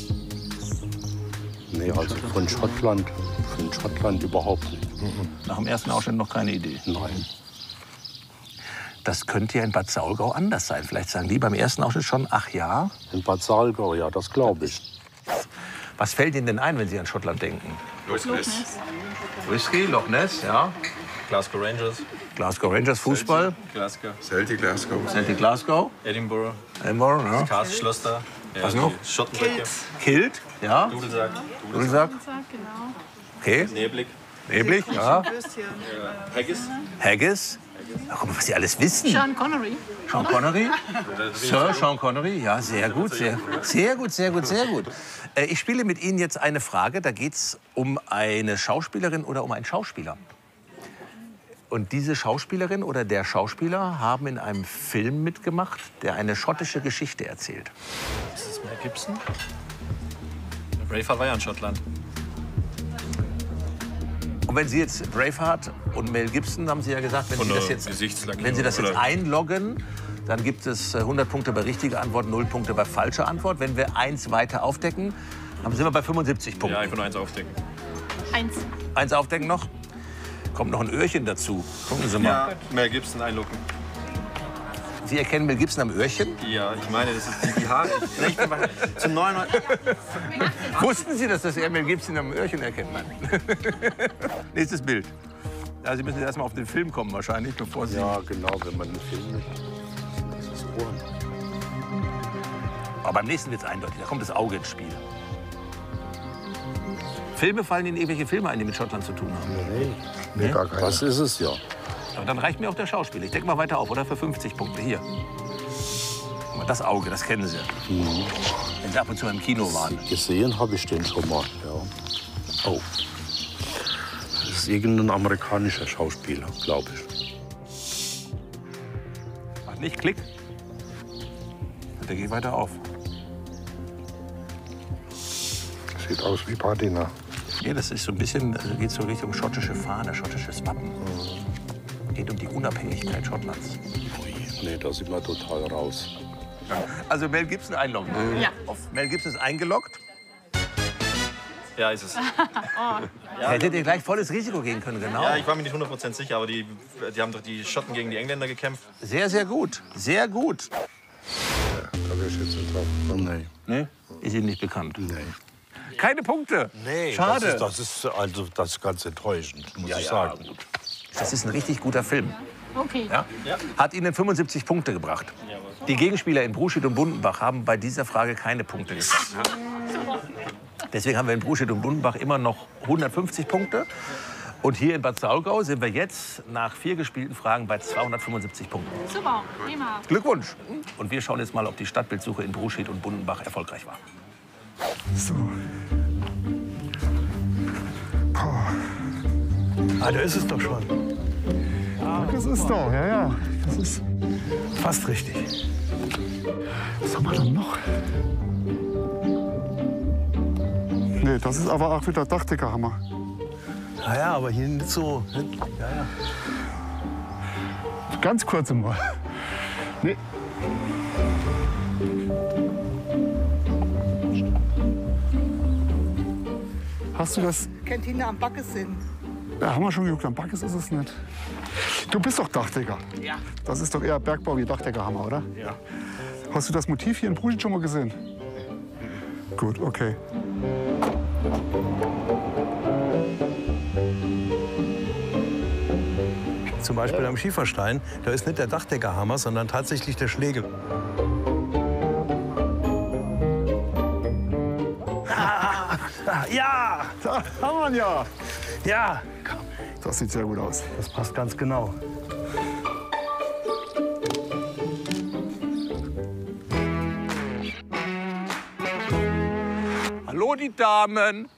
[SPEAKER 16] Nee, also von Schottland überhaupt nicht.
[SPEAKER 2] Nach dem ersten Ausschnitt noch keine Idee?
[SPEAKER 16] Nein.
[SPEAKER 2] Das könnte ja in Bad Saulgau anders sein. Vielleicht sagen die beim ersten Ausschnitt schon, ach ja.
[SPEAKER 16] In Bad Saulgau, ja, das glaube ich.
[SPEAKER 2] Was fällt Ihnen denn ein, wenn Sie an Schottland denken?
[SPEAKER 17] Loch Ness.
[SPEAKER 2] Whisky, Loch Ness, ja.
[SPEAKER 17] Glasgow Rangers.
[SPEAKER 2] Glasgow Rangers, Fußball.
[SPEAKER 17] Glasgow.
[SPEAKER 5] Celtic Glasgow.
[SPEAKER 2] Celtic Glasgow.
[SPEAKER 17] Edinburgh.
[SPEAKER 2] Edinburgh, ja.
[SPEAKER 17] Das Castle-Schloss da. Ja,
[SPEAKER 2] Was noch?
[SPEAKER 17] Schottenböcke.
[SPEAKER 2] Kilt, ja.
[SPEAKER 17] Dudelsack.
[SPEAKER 2] Dudelsack.
[SPEAKER 13] Genau.
[SPEAKER 2] Okay.
[SPEAKER 17] Neblig.
[SPEAKER 2] Neblig, ja.
[SPEAKER 17] Haggis.
[SPEAKER 2] Haggis. Ach, guck mal, was Sie alles wissen.
[SPEAKER 13] Sean Connery.
[SPEAKER 2] Sean Connery? Sir Sean Connery, ja, sehr gut, sehr gut, sehr gut, sehr gut. Ich spiele mit Ihnen jetzt eine Frage, da geht es um eine Schauspielerin oder um einen Schauspieler. Und diese Schauspielerin oder der Schauspieler haben in einem Film mitgemacht, der eine schottische Geschichte erzählt.
[SPEAKER 17] Ist das Mel Gibson? Braveheart war ja in Schottland.
[SPEAKER 2] Und wenn Sie jetzt Braveheart und Mel Gibson, haben Sie ja gesagt, wenn Sie das jetzt einloggen, dann gibt es 100 Punkte bei richtiger Antwort, 0 Punkte bei falscher Antwort. Wenn wir eins weiter aufdecken, dann sind wir bei 75 Punkten.
[SPEAKER 17] Ja, ich will nur eins aufdecken.
[SPEAKER 13] 1.
[SPEAKER 2] 1 aufdecken noch. Kommt noch ein Öhrchen dazu. Gucken Sie mal.
[SPEAKER 17] Ja, Mel Gibson einloggen.
[SPEAKER 2] Sie erkennen Mel Gibson am Öhrchen?
[SPEAKER 17] Ja, ich meine, das ist die Haare. Zu 99.
[SPEAKER 2] Wussten Sie, dass das eher Mel Gibson am Öhrchen erkennt? Nein. Nächstes Bild. Ja, Sie müssen jetzt erstmal auf den Film kommen wahrscheinlich, bevor Sie...
[SPEAKER 16] Ja, genau, wenn man den Film nicht... Das ist Ohren.
[SPEAKER 2] Aber beim nächsten wird es eindeutig. Da kommt das Auge ins Spiel. Filme, fallen Ihnen irgendwelche Filme ein, die mit Schottland zu tun haben?
[SPEAKER 16] Nee, gar keine. Das ist es, ja.
[SPEAKER 2] Aber dann reicht mir auch der Schauspieler. Ich decke mal weiter auf, oder? Für 50 Punkte. Hier. Guck mal, das Auge, das kennen Sie. Wenn Sie ab und zu im Kino waren.
[SPEAKER 16] Gesehen habe ich den schon mal, ja. Oh. Das ist irgendein amerikanischer Schauspieler, glaube ich.
[SPEAKER 2] Macht nicht Klick. Dann decke ich weiter auf.
[SPEAKER 16] Sieht aus wie Patina.
[SPEAKER 2] Ja, das ist so ein bisschen, geht so Richtung schottische Fahne, schottisches Wappen. Geht um die Unabhängigkeit Schottlands.
[SPEAKER 16] Nee, da sind wir total raus.
[SPEAKER 2] Also Mel Gibson einloggen.
[SPEAKER 13] Ja.
[SPEAKER 2] Mel Gibson ist eingeloggt.
[SPEAKER 17] Ja, ist es.
[SPEAKER 2] Hättet ihr gleich volles Risiko gehen können, genau.
[SPEAKER 17] Ja, ich war mir nicht 100% sicher, aber die haben doch die Schotten gegen die Engländer gekämpft.
[SPEAKER 2] Sehr, sehr gut. Sehr gut.
[SPEAKER 16] Ja, da wäre ich jetzt nicht drauf. Oh, nee.
[SPEAKER 2] Nee? Ist Ihnen nicht bekannt?
[SPEAKER 16] Nee.
[SPEAKER 2] Keine Punkte.
[SPEAKER 16] Nee,
[SPEAKER 2] Schade.
[SPEAKER 16] Das ist ganz enttäuschend, muss ich sagen.
[SPEAKER 2] Gut. Das ist ein richtig guter Film.
[SPEAKER 13] Okay.
[SPEAKER 2] Ja? Hat Ihnen 75 Punkte gebracht. Die Gegenspieler in Bruschied und Bundenbach haben bei dieser Frage keine Punkte geschafft. Deswegen haben wir in Bruschied und Bundenbach immer noch 150 Punkte. Und hier in Bad Saulgau sind wir jetzt nach 4 gespielten Fragen bei 275 Punkten.
[SPEAKER 13] Super, prima.
[SPEAKER 2] Glückwunsch. Und wir schauen jetzt mal, ob die Stadtbildsuche in Bruschied und Bundenbach erfolgreich war.
[SPEAKER 10] So.
[SPEAKER 6] Ah, da ist es doch schon.
[SPEAKER 10] Das ist doch, ja. Das ist
[SPEAKER 6] fast richtig.
[SPEAKER 10] Was haben wir denn noch? Nee, das ist aber auch wieder Dachdeckerhammer.
[SPEAKER 6] Ja, aber hier nicht so. Ja.
[SPEAKER 10] Ganz kurz mal. Nee. Hast du das?
[SPEAKER 9] Kantine am Backes sind.
[SPEAKER 10] Ja, haben wir schon geguckt. Am Backes ist es nicht. Du bist doch Dachdecker.
[SPEAKER 9] Ja.
[SPEAKER 10] Das ist doch eher Bergbau wie Dachdeckerhammer, oder?
[SPEAKER 9] Ja.
[SPEAKER 10] Hast du das Motiv hier in Bruschied schon mal gesehen? Gut, okay.
[SPEAKER 6] Zum Beispiel am Schieferstein, da ist nicht der Dachdeckerhammer, sondern tatsächlich der Schlegel. Ja!
[SPEAKER 10] Da haben wir ihn ja.
[SPEAKER 6] Ja!
[SPEAKER 10] Das sieht sehr gut aus.
[SPEAKER 6] Das passt ganz genau.
[SPEAKER 2] Hallo, die Damen.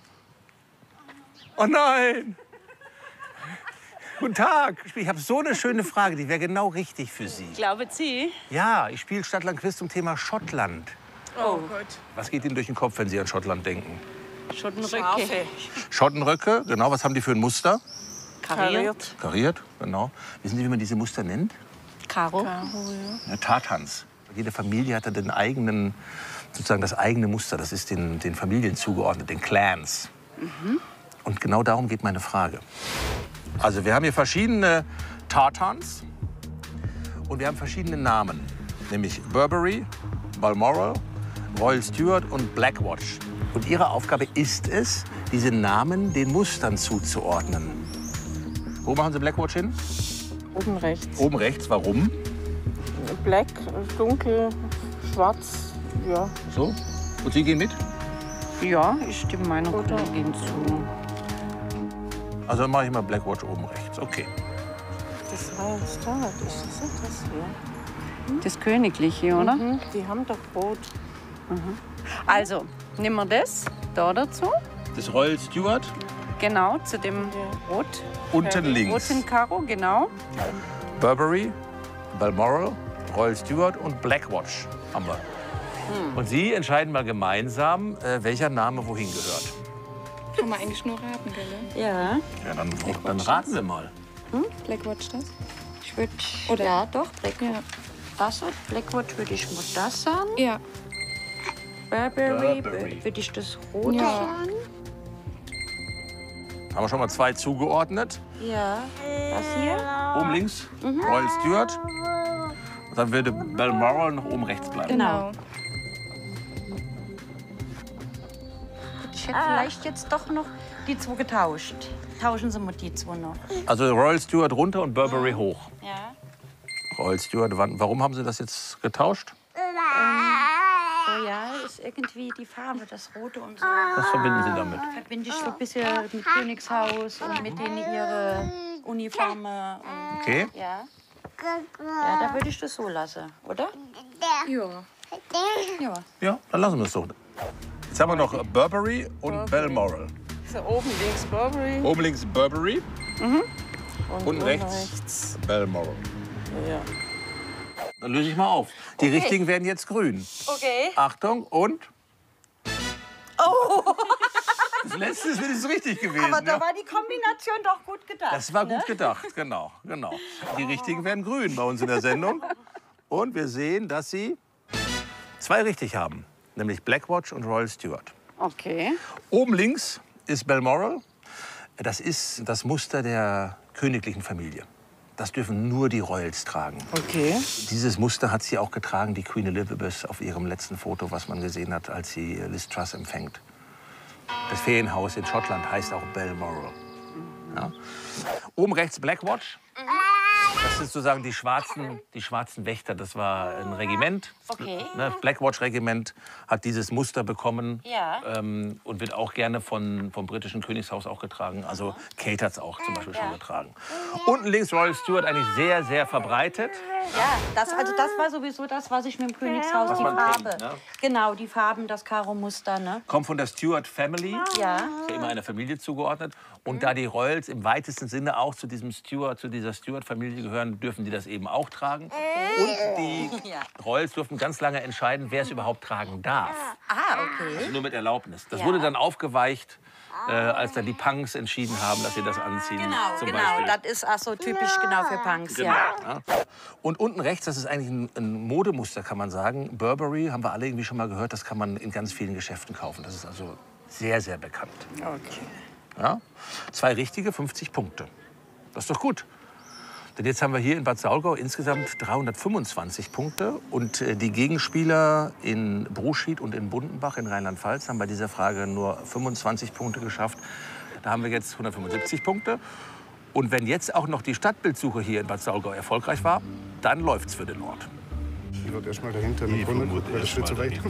[SPEAKER 2] Oh nein. Guten Tag. Ich habe so eine schöne Frage, die wäre genau richtig für Sie.
[SPEAKER 18] Glauben Sie?
[SPEAKER 2] Ja, ich spiele Stadtland-Quiz zum Thema Schottland.
[SPEAKER 18] Oh Gott.
[SPEAKER 2] Was geht Ihnen durch den Kopf, wenn Sie an Schottland denken?
[SPEAKER 18] Schottenröcke.
[SPEAKER 2] Schottenröcke, genau. Was haben die für ein Muster?
[SPEAKER 18] Kariert.
[SPEAKER 2] Kariert, genau. Wissen Sie, wie man diese Muster nennt?
[SPEAKER 18] Karo.
[SPEAKER 2] Ja, Tartans. Jede Familie hat den eigenen, sozusagen das eigene Muster. Das ist den Familien zugeordnet, den Clans. Und genau darum geht meine Frage. Also wir haben hier verschiedene Tartans und wir haben verschiedene Namen. Nämlich Burberry, Balmoral, Royal Stewart und Blackwatch. Und Ihre Aufgabe ist es, diese Namen den Mustern zuzuordnen. Wo machen Sie Blackwatch hin?
[SPEAKER 19] Oben rechts.
[SPEAKER 2] Oben rechts, warum?
[SPEAKER 19] Black, dunkel, schwarz, ja.
[SPEAKER 2] So? Und Sie gehen mit?
[SPEAKER 19] Ja, ich stimme meiner Kollegin zu.
[SPEAKER 2] Also dann mache ich mal Blackwatch oben rechts. Okay.
[SPEAKER 19] Das war jetzt da. Ist das hier?
[SPEAKER 14] Das Königliche, oder?
[SPEAKER 19] Die haben doch Rot.
[SPEAKER 14] Also, nehmen wir das da dazu.
[SPEAKER 2] Das Royal Stewart?
[SPEAKER 14] Genau, zu dem Rot.
[SPEAKER 2] Unten links.
[SPEAKER 14] Roten Karo, genau.
[SPEAKER 2] Burberry, Balmoral, Royal Stewart und Blackwatch haben wir. Und Sie entscheiden mal gemeinsam, welcher Name wohin gehört.
[SPEAKER 13] Kann man eigentlich nur raten, gell?
[SPEAKER 14] Ja.
[SPEAKER 2] Ja, dann raten wir mal.
[SPEAKER 13] Blackwatch das?
[SPEAKER 14] Ich würde.
[SPEAKER 13] Oder?
[SPEAKER 14] Ja, doch, Blackwatch. Das Blackwatch würde ich mal das sagen.
[SPEAKER 13] Ja.
[SPEAKER 14] Burberry,
[SPEAKER 2] Burberry.
[SPEAKER 14] würde ich das Rote
[SPEAKER 13] Ja.
[SPEAKER 14] sagen.
[SPEAKER 2] Haben wir schon mal 2 zugeordnet.
[SPEAKER 18] Ja. Das hier?
[SPEAKER 2] Oben links Royal Stewart. Und dann würde Balmoral noch oben rechts bleiben.
[SPEAKER 18] Genau. Ich hätte vielleicht jetzt doch noch die 2 getauscht. Tauschen Sie mal die 2 noch.
[SPEAKER 2] Also Royal Stewart runter und Burberry hoch.
[SPEAKER 18] Ja.
[SPEAKER 2] Royal Stewart, warum haben Sie das jetzt getauscht?
[SPEAKER 18] Oh ja, ist irgendwie die Farbe, das Rote und so.
[SPEAKER 2] Was verbinden Sie damit?
[SPEAKER 18] Verbinde ich so ein bisschen mit Königshaus und mit denen ihre Uniformen. Und,
[SPEAKER 2] Okay.
[SPEAKER 18] Ja. Ja, da würde ich das so lassen, oder? Ja. Ja.
[SPEAKER 2] Ja, dann lassen wir es so. Jetzt haben wir noch Burberry und Balmoral.
[SPEAKER 19] So, oben links Burberry.
[SPEAKER 2] Oben links Burberry,
[SPEAKER 19] Mhm.
[SPEAKER 2] unten rechts Balmoral.
[SPEAKER 19] Ja.
[SPEAKER 2] Dann löse ich mal auf. Die
[SPEAKER 18] Okay.
[SPEAKER 2] richtigen werden jetzt grün.
[SPEAKER 18] Okay.
[SPEAKER 2] Achtung und
[SPEAKER 18] Oh!
[SPEAKER 2] das letzte ist wenigstens richtig gewesen.
[SPEAKER 18] Aber da
[SPEAKER 2] ja?
[SPEAKER 18] war die Kombination doch gut gedacht.
[SPEAKER 2] Das war
[SPEAKER 18] ne?
[SPEAKER 2] gut gedacht, genau. Die richtigen werden grün bei uns in der Sendung. Und wir sehen, dass Sie 2 richtig haben, nämlich Blackwatch und Royal Stewart.
[SPEAKER 18] Okay.
[SPEAKER 2] Oben links ist Balmoral. Das ist das Muster der königlichen Familie. Das dürfen nur die Royals tragen.
[SPEAKER 19] Okay.
[SPEAKER 2] Dieses Muster hat sie auch getragen, die Queen Elizabeth, auf ihrem letzten Foto, was man gesehen hat, als sie Liz Truss empfängt. Das Ferienhaus in Schottland heißt auch Balmoral. Ja. Oben rechts Blackwatch. Das sind sozusagen die schwarzen Wächter. Das war ein Regiment.
[SPEAKER 18] Okay.
[SPEAKER 2] Ne, Blackwatch-Regiment hat dieses Muster bekommen
[SPEAKER 18] Ja.
[SPEAKER 2] und wird auch gerne vom britischen Königshaus auch getragen. Also Kate hat es auch zum Beispiel schon getragen. Unten links Royal Stewart, eigentlich sehr, sehr verbreitet.
[SPEAKER 18] Ja, das war sowieso das, was ich mit dem Königshaus,
[SPEAKER 2] Was
[SPEAKER 18] die
[SPEAKER 2] man
[SPEAKER 18] Farbe.
[SPEAKER 2] kennt, ne?
[SPEAKER 18] Genau, die Farben, das Karo-Muster, ne?
[SPEAKER 2] Kommt von der Stewart Family.
[SPEAKER 18] Ja.
[SPEAKER 2] Ist ja immer einer Familie zugeordnet. Und da die Royals im weitesten Sinne auch zu dieser Stewart-Familie gehören, dürfen die das eben auch tragen. Und die Royals durften ganz lange entscheiden, wer es überhaupt tragen darf.
[SPEAKER 18] Ah, okay.
[SPEAKER 2] Also nur mit Erlaubnis. Das
[SPEAKER 18] Ja.
[SPEAKER 2] wurde dann aufgeweicht, als dann die Punks entschieden haben, dass sie das anziehen. zum Beispiel.
[SPEAKER 18] Das ist auch so typisch genau für Punks,
[SPEAKER 2] Genau,
[SPEAKER 18] ja.
[SPEAKER 2] ja. Und unten rechts, das ist eigentlich ein Modemuster, kann man sagen. Burberry, haben wir alle irgendwie schon mal gehört, das kann man in ganz vielen Geschäften kaufen. Das ist also sehr, sehr bekannt.
[SPEAKER 19] Okay.
[SPEAKER 2] Ja? 2 richtige, 50 Punkte. Das ist doch gut. Denn jetzt haben wir hier in Bad Saulgau insgesamt 325 Punkte. Und die Gegenspieler in Bruschied und in Bundenbach in Rheinland-Pfalz haben bei dieser Frage nur 25 Punkte geschafft. Da haben wir jetzt 175 Punkte. Und wenn jetzt auch noch die Stadtbildsuche hier in Bad Saulgau erfolgreich war, dann läuft's für den Ort.
[SPEAKER 1] Ich würde erst mal dahinter mit Runde gucken, weil das wird zu weit.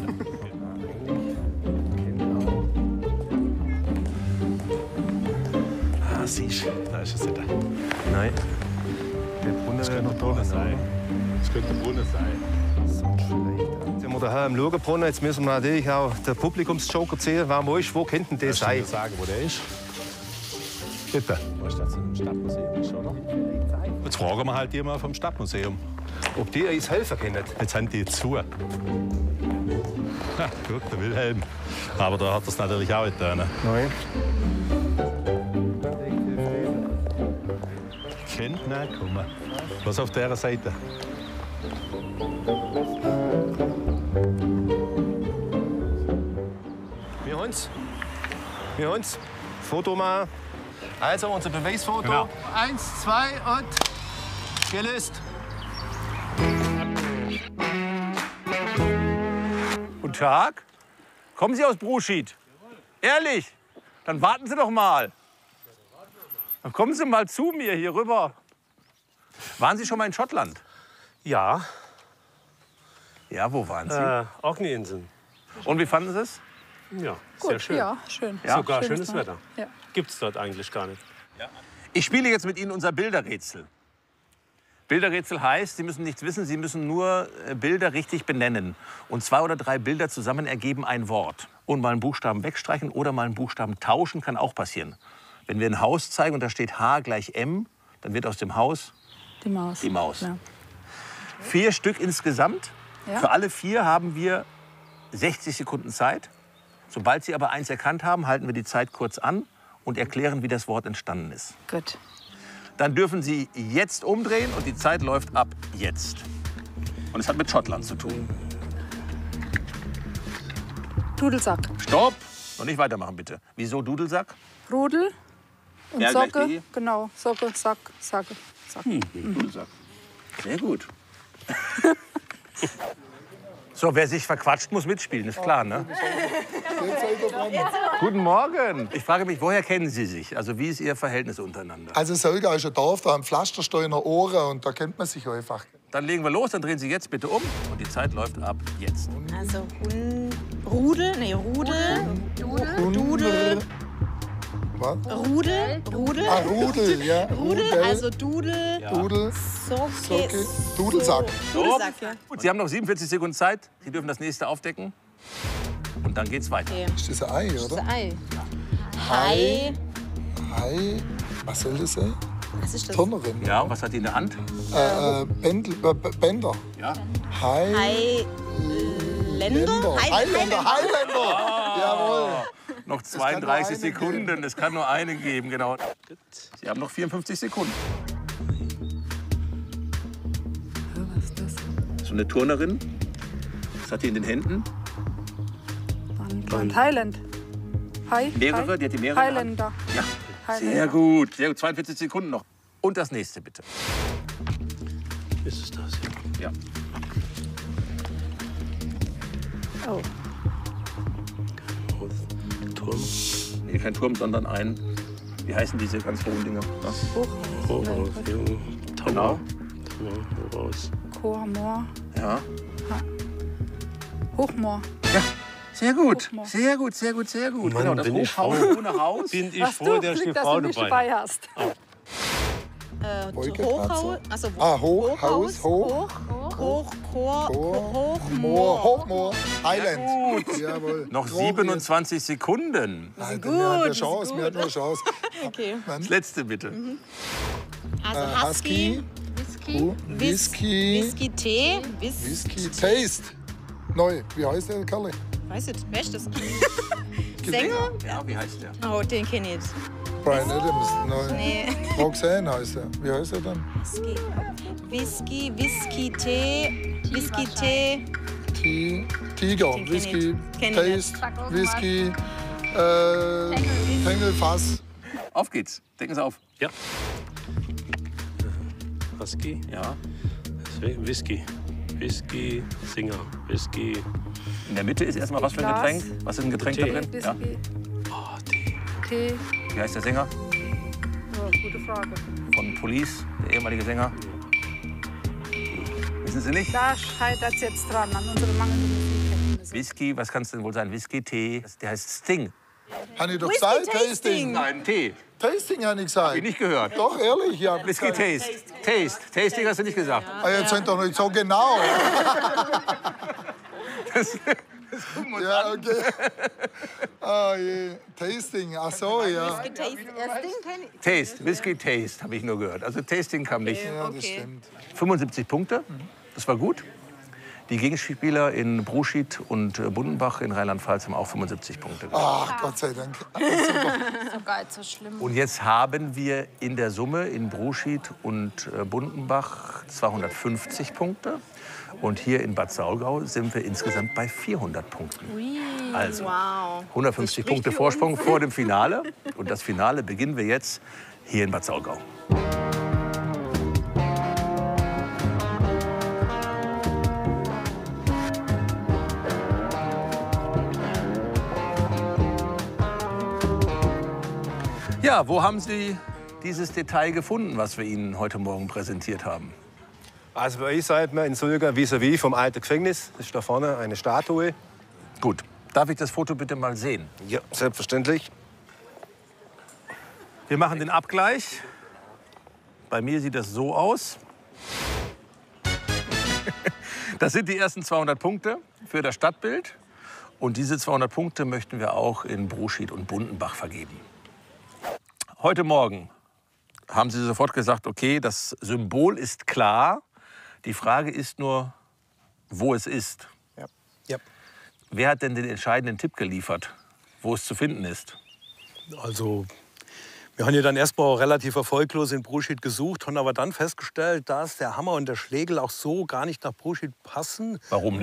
[SPEAKER 12] Ah, siehst du, da ist es nicht. Nein. Der Brunnen das könnte der Brunnen sein. Das könnte der Brunnen sein.
[SPEAKER 11] Jetzt sind wir daheim am Lugerbrunnen. Jetzt müssen wir natürlich auch den Publikumsjoker ziehen. Wo könnte denn das sein?
[SPEAKER 12] Kannst du mir sagen, wo der ist? Bitte. Weißt du, dass es ein Stadtmuseum ist, oder? Jetzt fragen wir halt die mal vom Stadtmuseum.
[SPEAKER 11] Ob die uns helfen können?
[SPEAKER 12] Jetzt haben die zu. Ha, gut, der Wilhelm. Aber da hat er es natürlich auch nicht getan.
[SPEAKER 11] Nein.
[SPEAKER 12] Könnte nicht kommen. Was auf dieser Seite?
[SPEAKER 11] Wir haben's. Foto machen. Also unser Beweisfoto.
[SPEAKER 12] Genau.
[SPEAKER 11] 1, 2 und gelöst.
[SPEAKER 2] Guten Tag. Kommen Sie aus Bruschied? Ehrlich? Dann warten Sie doch mal. Dann kommen Sie mal zu mir hier rüber. Waren Sie schon mal in Schottland?
[SPEAKER 20] Ja.
[SPEAKER 2] Ja, wo waren Sie?
[SPEAKER 20] Orkney-Inseln.
[SPEAKER 2] Und wie fanden Sie es?
[SPEAKER 20] Ja,
[SPEAKER 7] Gut,
[SPEAKER 20] sehr schön.
[SPEAKER 7] ja, schön.
[SPEAKER 2] Ja?
[SPEAKER 20] Sogar
[SPEAKER 7] Schönes
[SPEAKER 20] schönes
[SPEAKER 7] Land.
[SPEAKER 20] Wetter.
[SPEAKER 7] Ja.
[SPEAKER 20] Gibt's dort eigentlich gar nicht.
[SPEAKER 2] Ich spiele jetzt mit Ihnen unser Bilderrätsel. Bilderrätsel heißt, Sie müssen nichts wissen, Sie müssen nur Bilder richtig benennen. Und 2 oder 3 Bilder zusammen ergeben ein Wort. Und mal einen Buchstaben wegstreichen oder mal einen Buchstaben tauschen, kann auch passieren. Wenn wir ein Haus zeigen und da steht H gleich M, dann wird aus dem Haus
[SPEAKER 7] Die Maus.
[SPEAKER 2] die Maus.
[SPEAKER 7] Ja.
[SPEAKER 2] 4 Stück insgesamt.
[SPEAKER 7] Ja.
[SPEAKER 2] Für alle 4 haben wir 60 Sekunden Zeit. Sobald Sie aber eins erkannt haben, halten wir die Zeit kurz an und erklären, wie das Wort entstanden ist.
[SPEAKER 7] Gut.
[SPEAKER 2] Dann dürfen Sie jetzt umdrehen und die Zeit läuft ab jetzt. Und es hat mit Schottland zu tun.
[SPEAKER 7] Dudelsack.
[SPEAKER 2] Stopp! Noch nicht weitermachen, bitte. Wieso Dudelsack?
[SPEAKER 7] Rudel.
[SPEAKER 21] Und
[SPEAKER 2] R
[SPEAKER 21] Socke,
[SPEAKER 2] gleich D.
[SPEAKER 21] genau. Socke, Sack, Sacke, Sack.
[SPEAKER 2] Dudelsack. Sehr gut. So, wer sich verquatscht, muss mitspielen, ist klar, ne? Guten Morgen. Ich frage mich, woher kennen Sie sich? Also wie ist Ihr Verhältnis untereinander?
[SPEAKER 1] Also Solgau ist ein Dorf, da am Pflastersteiner Ohren und da kennt man sich einfach.
[SPEAKER 2] Dann legen wir los, dann drehen Sie jetzt bitte um und die Zeit läuft ab jetzt.
[SPEAKER 18] Also Rudel, nee, Rudel. Dudel.
[SPEAKER 1] Was?
[SPEAKER 18] Rudel.
[SPEAKER 1] Ah, Rudel, ja.
[SPEAKER 18] Rudel, also Dudel.
[SPEAKER 2] Ja.
[SPEAKER 1] Dudel,
[SPEAKER 18] Socke.
[SPEAKER 1] Dudelsack.
[SPEAKER 18] Dudelsack, ja.
[SPEAKER 2] Gut, Sie haben noch 47 Sekunden Zeit. Sie dürfen das nächste aufdecken. Und dann geht's weiter.
[SPEAKER 18] Okay.
[SPEAKER 1] Ist das ein Ei,
[SPEAKER 18] Das ist
[SPEAKER 1] oder?
[SPEAKER 18] ein Ei. Hai.
[SPEAKER 1] Hai. Was soll das sein?
[SPEAKER 18] Was ist das?
[SPEAKER 1] Turnerin.
[SPEAKER 2] Ja, und was hat die in der Hand?
[SPEAKER 1] Bänder.
[SPEAKER 2] Ja.
[SPEAKER 1] Hai.
[SPEAKER 18] Highlander.
[SPEAKER 1] Highlander. Jawohl.
[SPEAKER 2] Noch 32 Sekunden. Es kann nur eine geben, genau. Sie haben noch 54 Sekunden.
[SPEAKER 21] Was ist das?
[SPEAKER 2] So eine Turnerin. Was hat die in den Händen?
[SPEAKER 21] Und Highland.
[SPEAKER 2] Mehrere? Die hat die mehrere in der Hand?
[SPEAKER 21] Highlander.
[SPEAKER 2] Ja.
[SPEAKER 21] Highlander.
[SPEAKER 2] Sehr gut. Sehr gut. 42 Sekunden noch. Und das nächste, bitte.
[SPEAKER 20] Ist es das?
[SPEAKER 2] Ja.
[SPEAKER 21] Oh.
[SPEAKER 20] Turm.
[SPEAKER 2] Nee, kein Turm, sondern ein. Wie heißen diese ganz hohen Dinger?
[SPEAKER 20] Hochhaus.
[SPEAKER 2] Genau.
[SPEAKER 20] Hochhaus.
[SPEAKER 21] Chormoor.
[SPEAKER 2] Ja.
[SPEAKER 21] Hochmoor.
[SPEAKER 2] Ja. Sehr gut. Sehr gut, sehr gut, sehr gut.
[SPEAKER 20] Mann,
[SPEAKER 2] Genau, das
[SPEAKER 20] bin ich
[SPEAKER 2] Hochhaus
[SPEAKER 20] froh.
[SPEAKER 2] ohne Haus.
[SPEAKER 20] Bin ich
[SPEAKER 21] Was
[SPEAKER 20] froh,
[SPEAKER 21] du,
[SPEAKER 20] dass ich eine
[SPEAKER 21] dass
[SPEAKER 20] Frau
[SPEAKER 21] du mich
[SPEAKER 20] dabei
[SPEAKER 21] dabei
[SPEAKER 20] habe.
[SPEAKER 21] hast.
[SPEAKER 18] Hochhaus. Also
[SPEAKER 1] Hochhaus,
[SPEAKER 18] Hochmoor.
[SPEAKER 1] Hochmoor. Highland. Jawohl.
[SPEAKER 2] Noch 27 Sekunden.
[SPEAKER 1] Alter, wir haben eine Chance, wir haben eine Chance.
[SPEAKER 18] Okay.
[SPEAKER 2] Das letzte bitte.
[SPEAKER 18] Also Husky.
[SPEAKER 1] Whisky.
[SPEAKER 18] Tee.
[SPEAKER 1] Whisky Taste. Neu. Wie heißt der Kerl?
[SPEAKER 18] Weiß nicht, wer ist das? Sänger?
[SPEAKER 2] Ja, wie heißt der?
[SPEAKER 18] Oh, den kenne ich nicht.
[SPEAKER 1] Brian Adams. Neu.
[SPEAKER 18] Nee.
[SPEAKER 1] Roxanne heißt er. Wie heißt er dann?
[SPEAKER 18] Whisky Tee.
[SPEAKER 1] Tiger.
[SPEAKER 18] Den kenn
[SPEAKER 1] Whisky
[SPEAKER 18] ich. Kenn ich
[SPEAKER 1] Taste. Whisky. Tengelfass.
[SPEAKER 2] Auf geht's. Decken Sie auf.
[SPEAKER 20] Ja. Husky.
[SPEAKER 2] Ja.
[SPEAKER 20] Whisky. Whisky, Singer. Whisky.
[SPEAKER 2] In der Mitte ist erstmal was für ein
[SPEAKER 21] Glas.
[SPEAKER 2] Getränk? Was ist ein Getränk da
[SPEAKER 20] Tee.
[SPEAKER 2] drin? Ja.
[SPEAKER 21] Whisky.
[SPEAKER 20] Oh, Tee.
[SPEAKER 21] Tee.
[SPEAKER 2] Wie heißt der Sänger?
[SPEAKER 21] Oh, gute Frage.
[SPEAKER 2] Von Police, der ehemalige Sänger. Wissen Sie nicht?
[SPEAKER 21] Da scheitert es jetzt dran, an unsere mangelnden Musikkenntnisse.
[SPEAKER 2] Whisky, was kann es denn wohl sein? Whisky, Tee. Der heißt Sting.
[SPEAKER 1] Habe ich doch
[SPEAKER 18] Whisky
[SPEAKER 1] gesagt?
[SPEAKER 18] Tasting.
[SPEAKER 2] Nein, Tee.
[SPEAKER 1] Tasting habe ich gesagt.
[SPEAKER 2] Hab ich nicht gehört.
[SPEAKER 1] Doch, ehrlich, ja.
[SPEAKER 2] Whisky Taste. Taste. Tasting hast du nicht gesagt.
[SPEAKER 1] Ah, jetzt sind doch nicht so genau.
[SPEAKER 2] Das gucken wir uns
[SPEAKER 1] Ja,
[SPEAKER 2] an.
[SPEAKER 1] okay. Ah, je. Tasting, ach so, ja.
[SPEAKER 2] Taste. Whisky Taste habe ich nur gehört. Also Tasting kam nicht.
[SPEAKER 1] Ja, das stimmt.
[SPEAKER 2] 75 Punkte. Das war gut. Die Gegenspieler in Bruschied und Bundenbach in Rheinland-Pfalz haben auch 75 Punkte gehabt.
[SPEAKER 1] Ach, Gott sei Dank. Super.
[SPEAKER 18] Sogar nicht so schlimm.
[SPEAKER 2] Und jetzt haben wir in der Summe in Bruschied und Bundenbach 250 Punkte. Und hier in Bad Saulgau sind wir insgesamt bei 400 Punkten. Also
[SPEAKER 18] Wow.
[SPEAKER 2] 150 Punkte Vorsprung vor dem Finale. Und das Finale beginnen wir jetzt hier in Bad Saulgau. Ja, wo haben Sie dieses Detail gefunden, was wir Ihnen heute Morgen präsentiert haben?
[SPEAKER 11] Also bei uns sagt man in Sulga vis-à-vis vom alten Gefängnis. Das ist da vorne eine Statue.
[SPEAKER 2] Gut. Darf ich das Foto bitte mal sehen?
[SPEAKER 11] Ja, selbstverständlich.
[SPEAKER 2] Wir machen den Abgleich. Bei mir sieht das so aus. Das sind die ersten 200 Punkte für das Stadtbild. Und diese 200 Punkte möchten wir auch in Bruschied und Bundenbach vergeben. Heute Morgen haben Sie sofort gesagt, okay, das Symbol ist klar. Die Frage ist nur, wo es ist.
[SPEAKER 1] Ja. Ja.
[SPEAKER 2] Wer hat denn den entscheidenden Tipp geliefert, wo es zu finden ist?
[SPEAKER 6] Also, wir haben ja dann erstmal relativ erfolglos in Bruschied gesucht, haben aber dann festgestellt, dass der Hammer und der Schlegel auch so gar nicht nach Bruschied passen.
[SPEAKER 2] Warum nicht?
[SPEAKER 6] Weil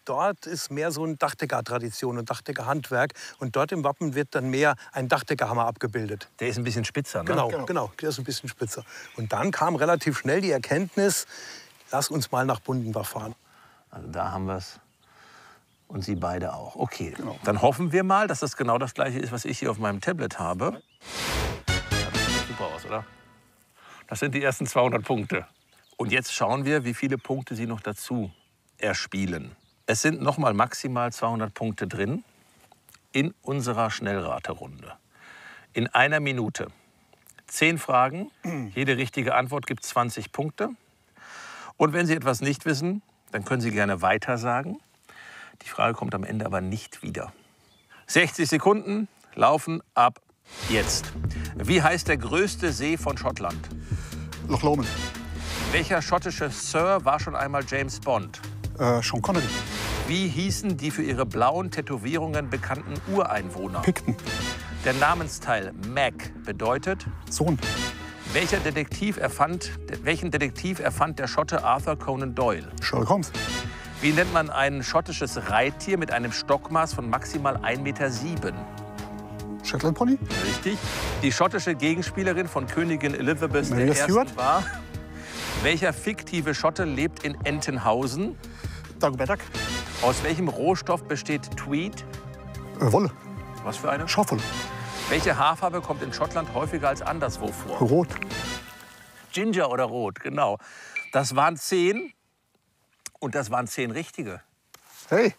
[SPEAKER 6] dort ist mehr so ein Dachdecker-Tradition und Dachdecker-Handwerk. Und dort im Wappen wird dann mehr ein Dachdeckerhammer abgebildet.
[SPEAKER 2] Der ist ein bisschen spitzer, ne?
[SPEAKER 6] Genau, der ist ein bisschen spitzer. Und dann kam relativ schnell die Erkenntnis, lass uns mal nach Bundenbach fahren.
[SPEAKER 2] Also da haben wir es. Und Sie beide auch. Okay, dann hoffen wir mal, dass das genau das Gleiche ist, was ich hier auf meinem Tablet habe. Ja, das sieht super aus, oder? Das sind die ersten 200 Punkte. Und jetzt schauen wir, wie viele Punkte Sie noch dazu erspielen. Es sind noch mal maximal 200 Punkte drin in unserer Schnellraterunde. In einer Minute. 10 Fragen, jede richtige Antwort gibt 20 Punkte. Und wenn Sie etwas nicht wissen, dann können Sie gerne weiter sagen. Die Frage kommt am Ende aber nicht wieder. 60 Sekunden laufen ab jetzt. Wie heißt der größte See von Schottland?
[SPEAKER 10] Loch Lomond.
[SPEAKER 2] Welcher schottische Sir war schon einmal James Bond?
[SPEAKER 10] Sean Connery.
[SPEAKER 2] Wie hießen die für ihre blauen Tätowierungen bekannten Ureinwohner?
[SPEAKER 10] Picton.
[SPEAKER 2] Der Namensteil Mac bedeutet?
[SPEAKER 10] Sohn.
[SPEAKER 2] Welchen Detektiv erfand der Schotte Arthur Conan Doyle?
[SPEAKER 10] Sherlock Holmes.
[SPEAKER 2] Wie nennt man ein schottisches Reittier mit einem Stockmaß von maximal 1,7 Meter?
[SPEAKER 10] Shetland Pony.
[SPEAKER 2] Richtig. Die schottische Gegenspielerin von Königin Elizabeth
[SPEAKER 10] Maria
[SPEAKER 2] I.
[SPEAKER 10] Stuart.
[SPEAKER 2] war? Welcher fiktive Schotte lebt in Entenhausen?
[SPEAKER 10] Dagobert Duck.
[SPEAKER 2] Aus welchem Rohstoff besteht Tweed?
[SPEAKER 10] Wolle.
[SPEAKER 2] Was für eine?
[SPEAKER 10] Schafwolle.
[SPEAKER 2] Welche Haarfarbe kommt in Schottland häufiger als anderswo vor?
[SPEAKER 10] Rot.
[SPEAKER 2] Ginger oder Rot, genau. Das waren 10 und das waren 10 richtige.
[SPEAKER 10] Hey.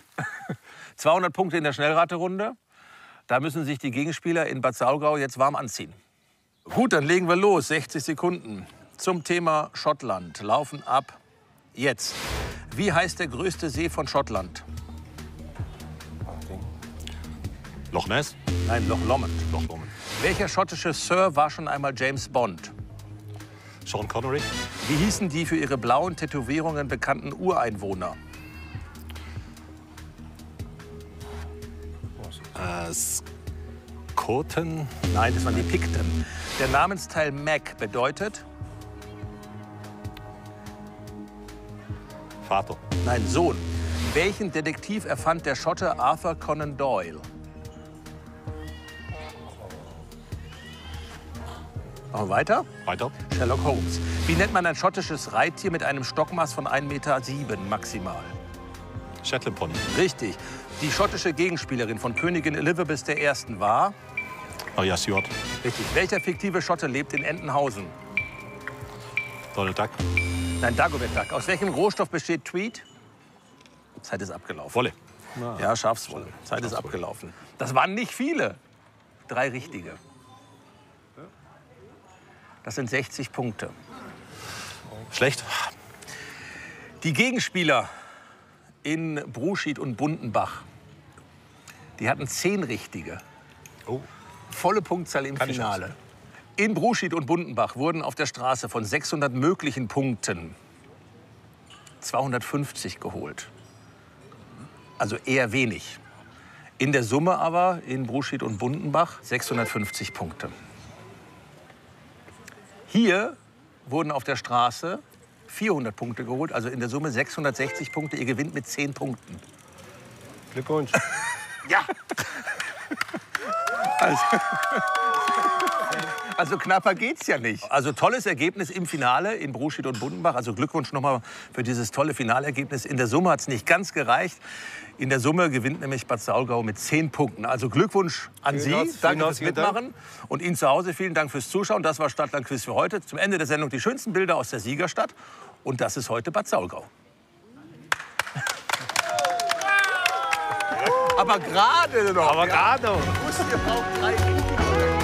[SPEAKER 2] 200 Punkte in der Schnellraterunde. Da müssen sich die Gegenspieler in Bad Saulgau jetzt warm anziehen. Gut, dann legen wir los. 60 Sekunden zum Thema Schottland laufen ab jetzt. Wie heißt der größte See von Schottland?
[SPEAKER 12] Loch Ness?
[SPEAKER 2] Nein, Loch Lomond. Loch Lomond. Welcher schottische Sir war schon einmal James Bond?
[SPEAKER 12] Sean Connery?
[SPEAKER 2] Wie hießen die für ihre blauen Tätowierungen bekannten Ureinwohner?
[SPEAKER 12] Skoten?
[SPEAKER 2] Nein, das waren die Picten. Der Namensteil Mac bedeutet?
[SPEAKER 12] Vater.
[SPEAKER 2] Nein, Sohn. Welchen Detektiv erfand der Schotte Arthur Conan Doyle? Machen wir weiter?
[SPEAKER 12] Weiter.
[SPEAKER 2] Sherlock Holmes. Wie nennt man ein schottisches Reittier mit einem Stockmaß von 1,7 Meter maximal?
[SPEAKER 12] Shetland Pony.
[SPEAKER 2] Richtig. Die schottische Gegenspielerin von Königin Elizabeth I. war?
[SPEAKER 12] Maria Stuart.
[SPEAKER 2] Richtig. Welcher fiktive Schotte lebt in Entenhausen?
[SPEAKER 12] Donald Duck.
[SPEAKER 2] Nein, Dagobert Duck. Aus welchem Rohstoff besteht Tweed? Zeit ist abgelaufen.
[SPEAKER 12] Wolle.
[SPEAKER 2] Ja, Schafswolle. Zeit ist abgelaufen. Das waren nicht viele. 3 richtige. Das sind 60 Punkte.
[SPEAKER 12] Schlecht.
[SPEAKER 2] Die Gegenspieler in Bruschied und Bundenbach, die hatten 10 richtige.
[SPEAKER 12] Oh.
[SPEAKER 2] Volle Punktzahl im Finale. In Bruschied und Bundenbach wurden auf der Straße von 600 möglichen Punkten 250 geholt. Also eher wenig. In der Summe aber in Bruschied und Bundenbach 650 Punkte. Hier wurden auf der Straße 400 Punkte geholt, also in der Summe 660 Punkte. Ihr gewinnt mit 10 Punkten.
[SPEAKER 11] Glückwunsch.
[SPEAKER 2] Ja. Also knapper geht's ja nicht. Also tolles Ergebnis im Finale in Bruschied und Bundenbach. Also Glückwunsch nochmal für dieses tolle Finalergebnis. In der Summe hat es nicht ganz gereicht. In der Summe gewinnt nämlich Bad Saulgau mit 10 Punkten. Also Glückwunsch an Sie. Danke fürs Mitmachen. Und Ihnen zu Hause vielen Dank fürs Zuschauen. Das war Stadtland-Quiz für heute. Zum Ende der Sendung die schönsten Bilder aus der Siegerstadt. Und das ist heute Bad Saulgau. Aber gerade noch.
[SPEAKER 11] Aber gerade noch.
[SPEAKER 2] Ihr braucht 3 Punkte.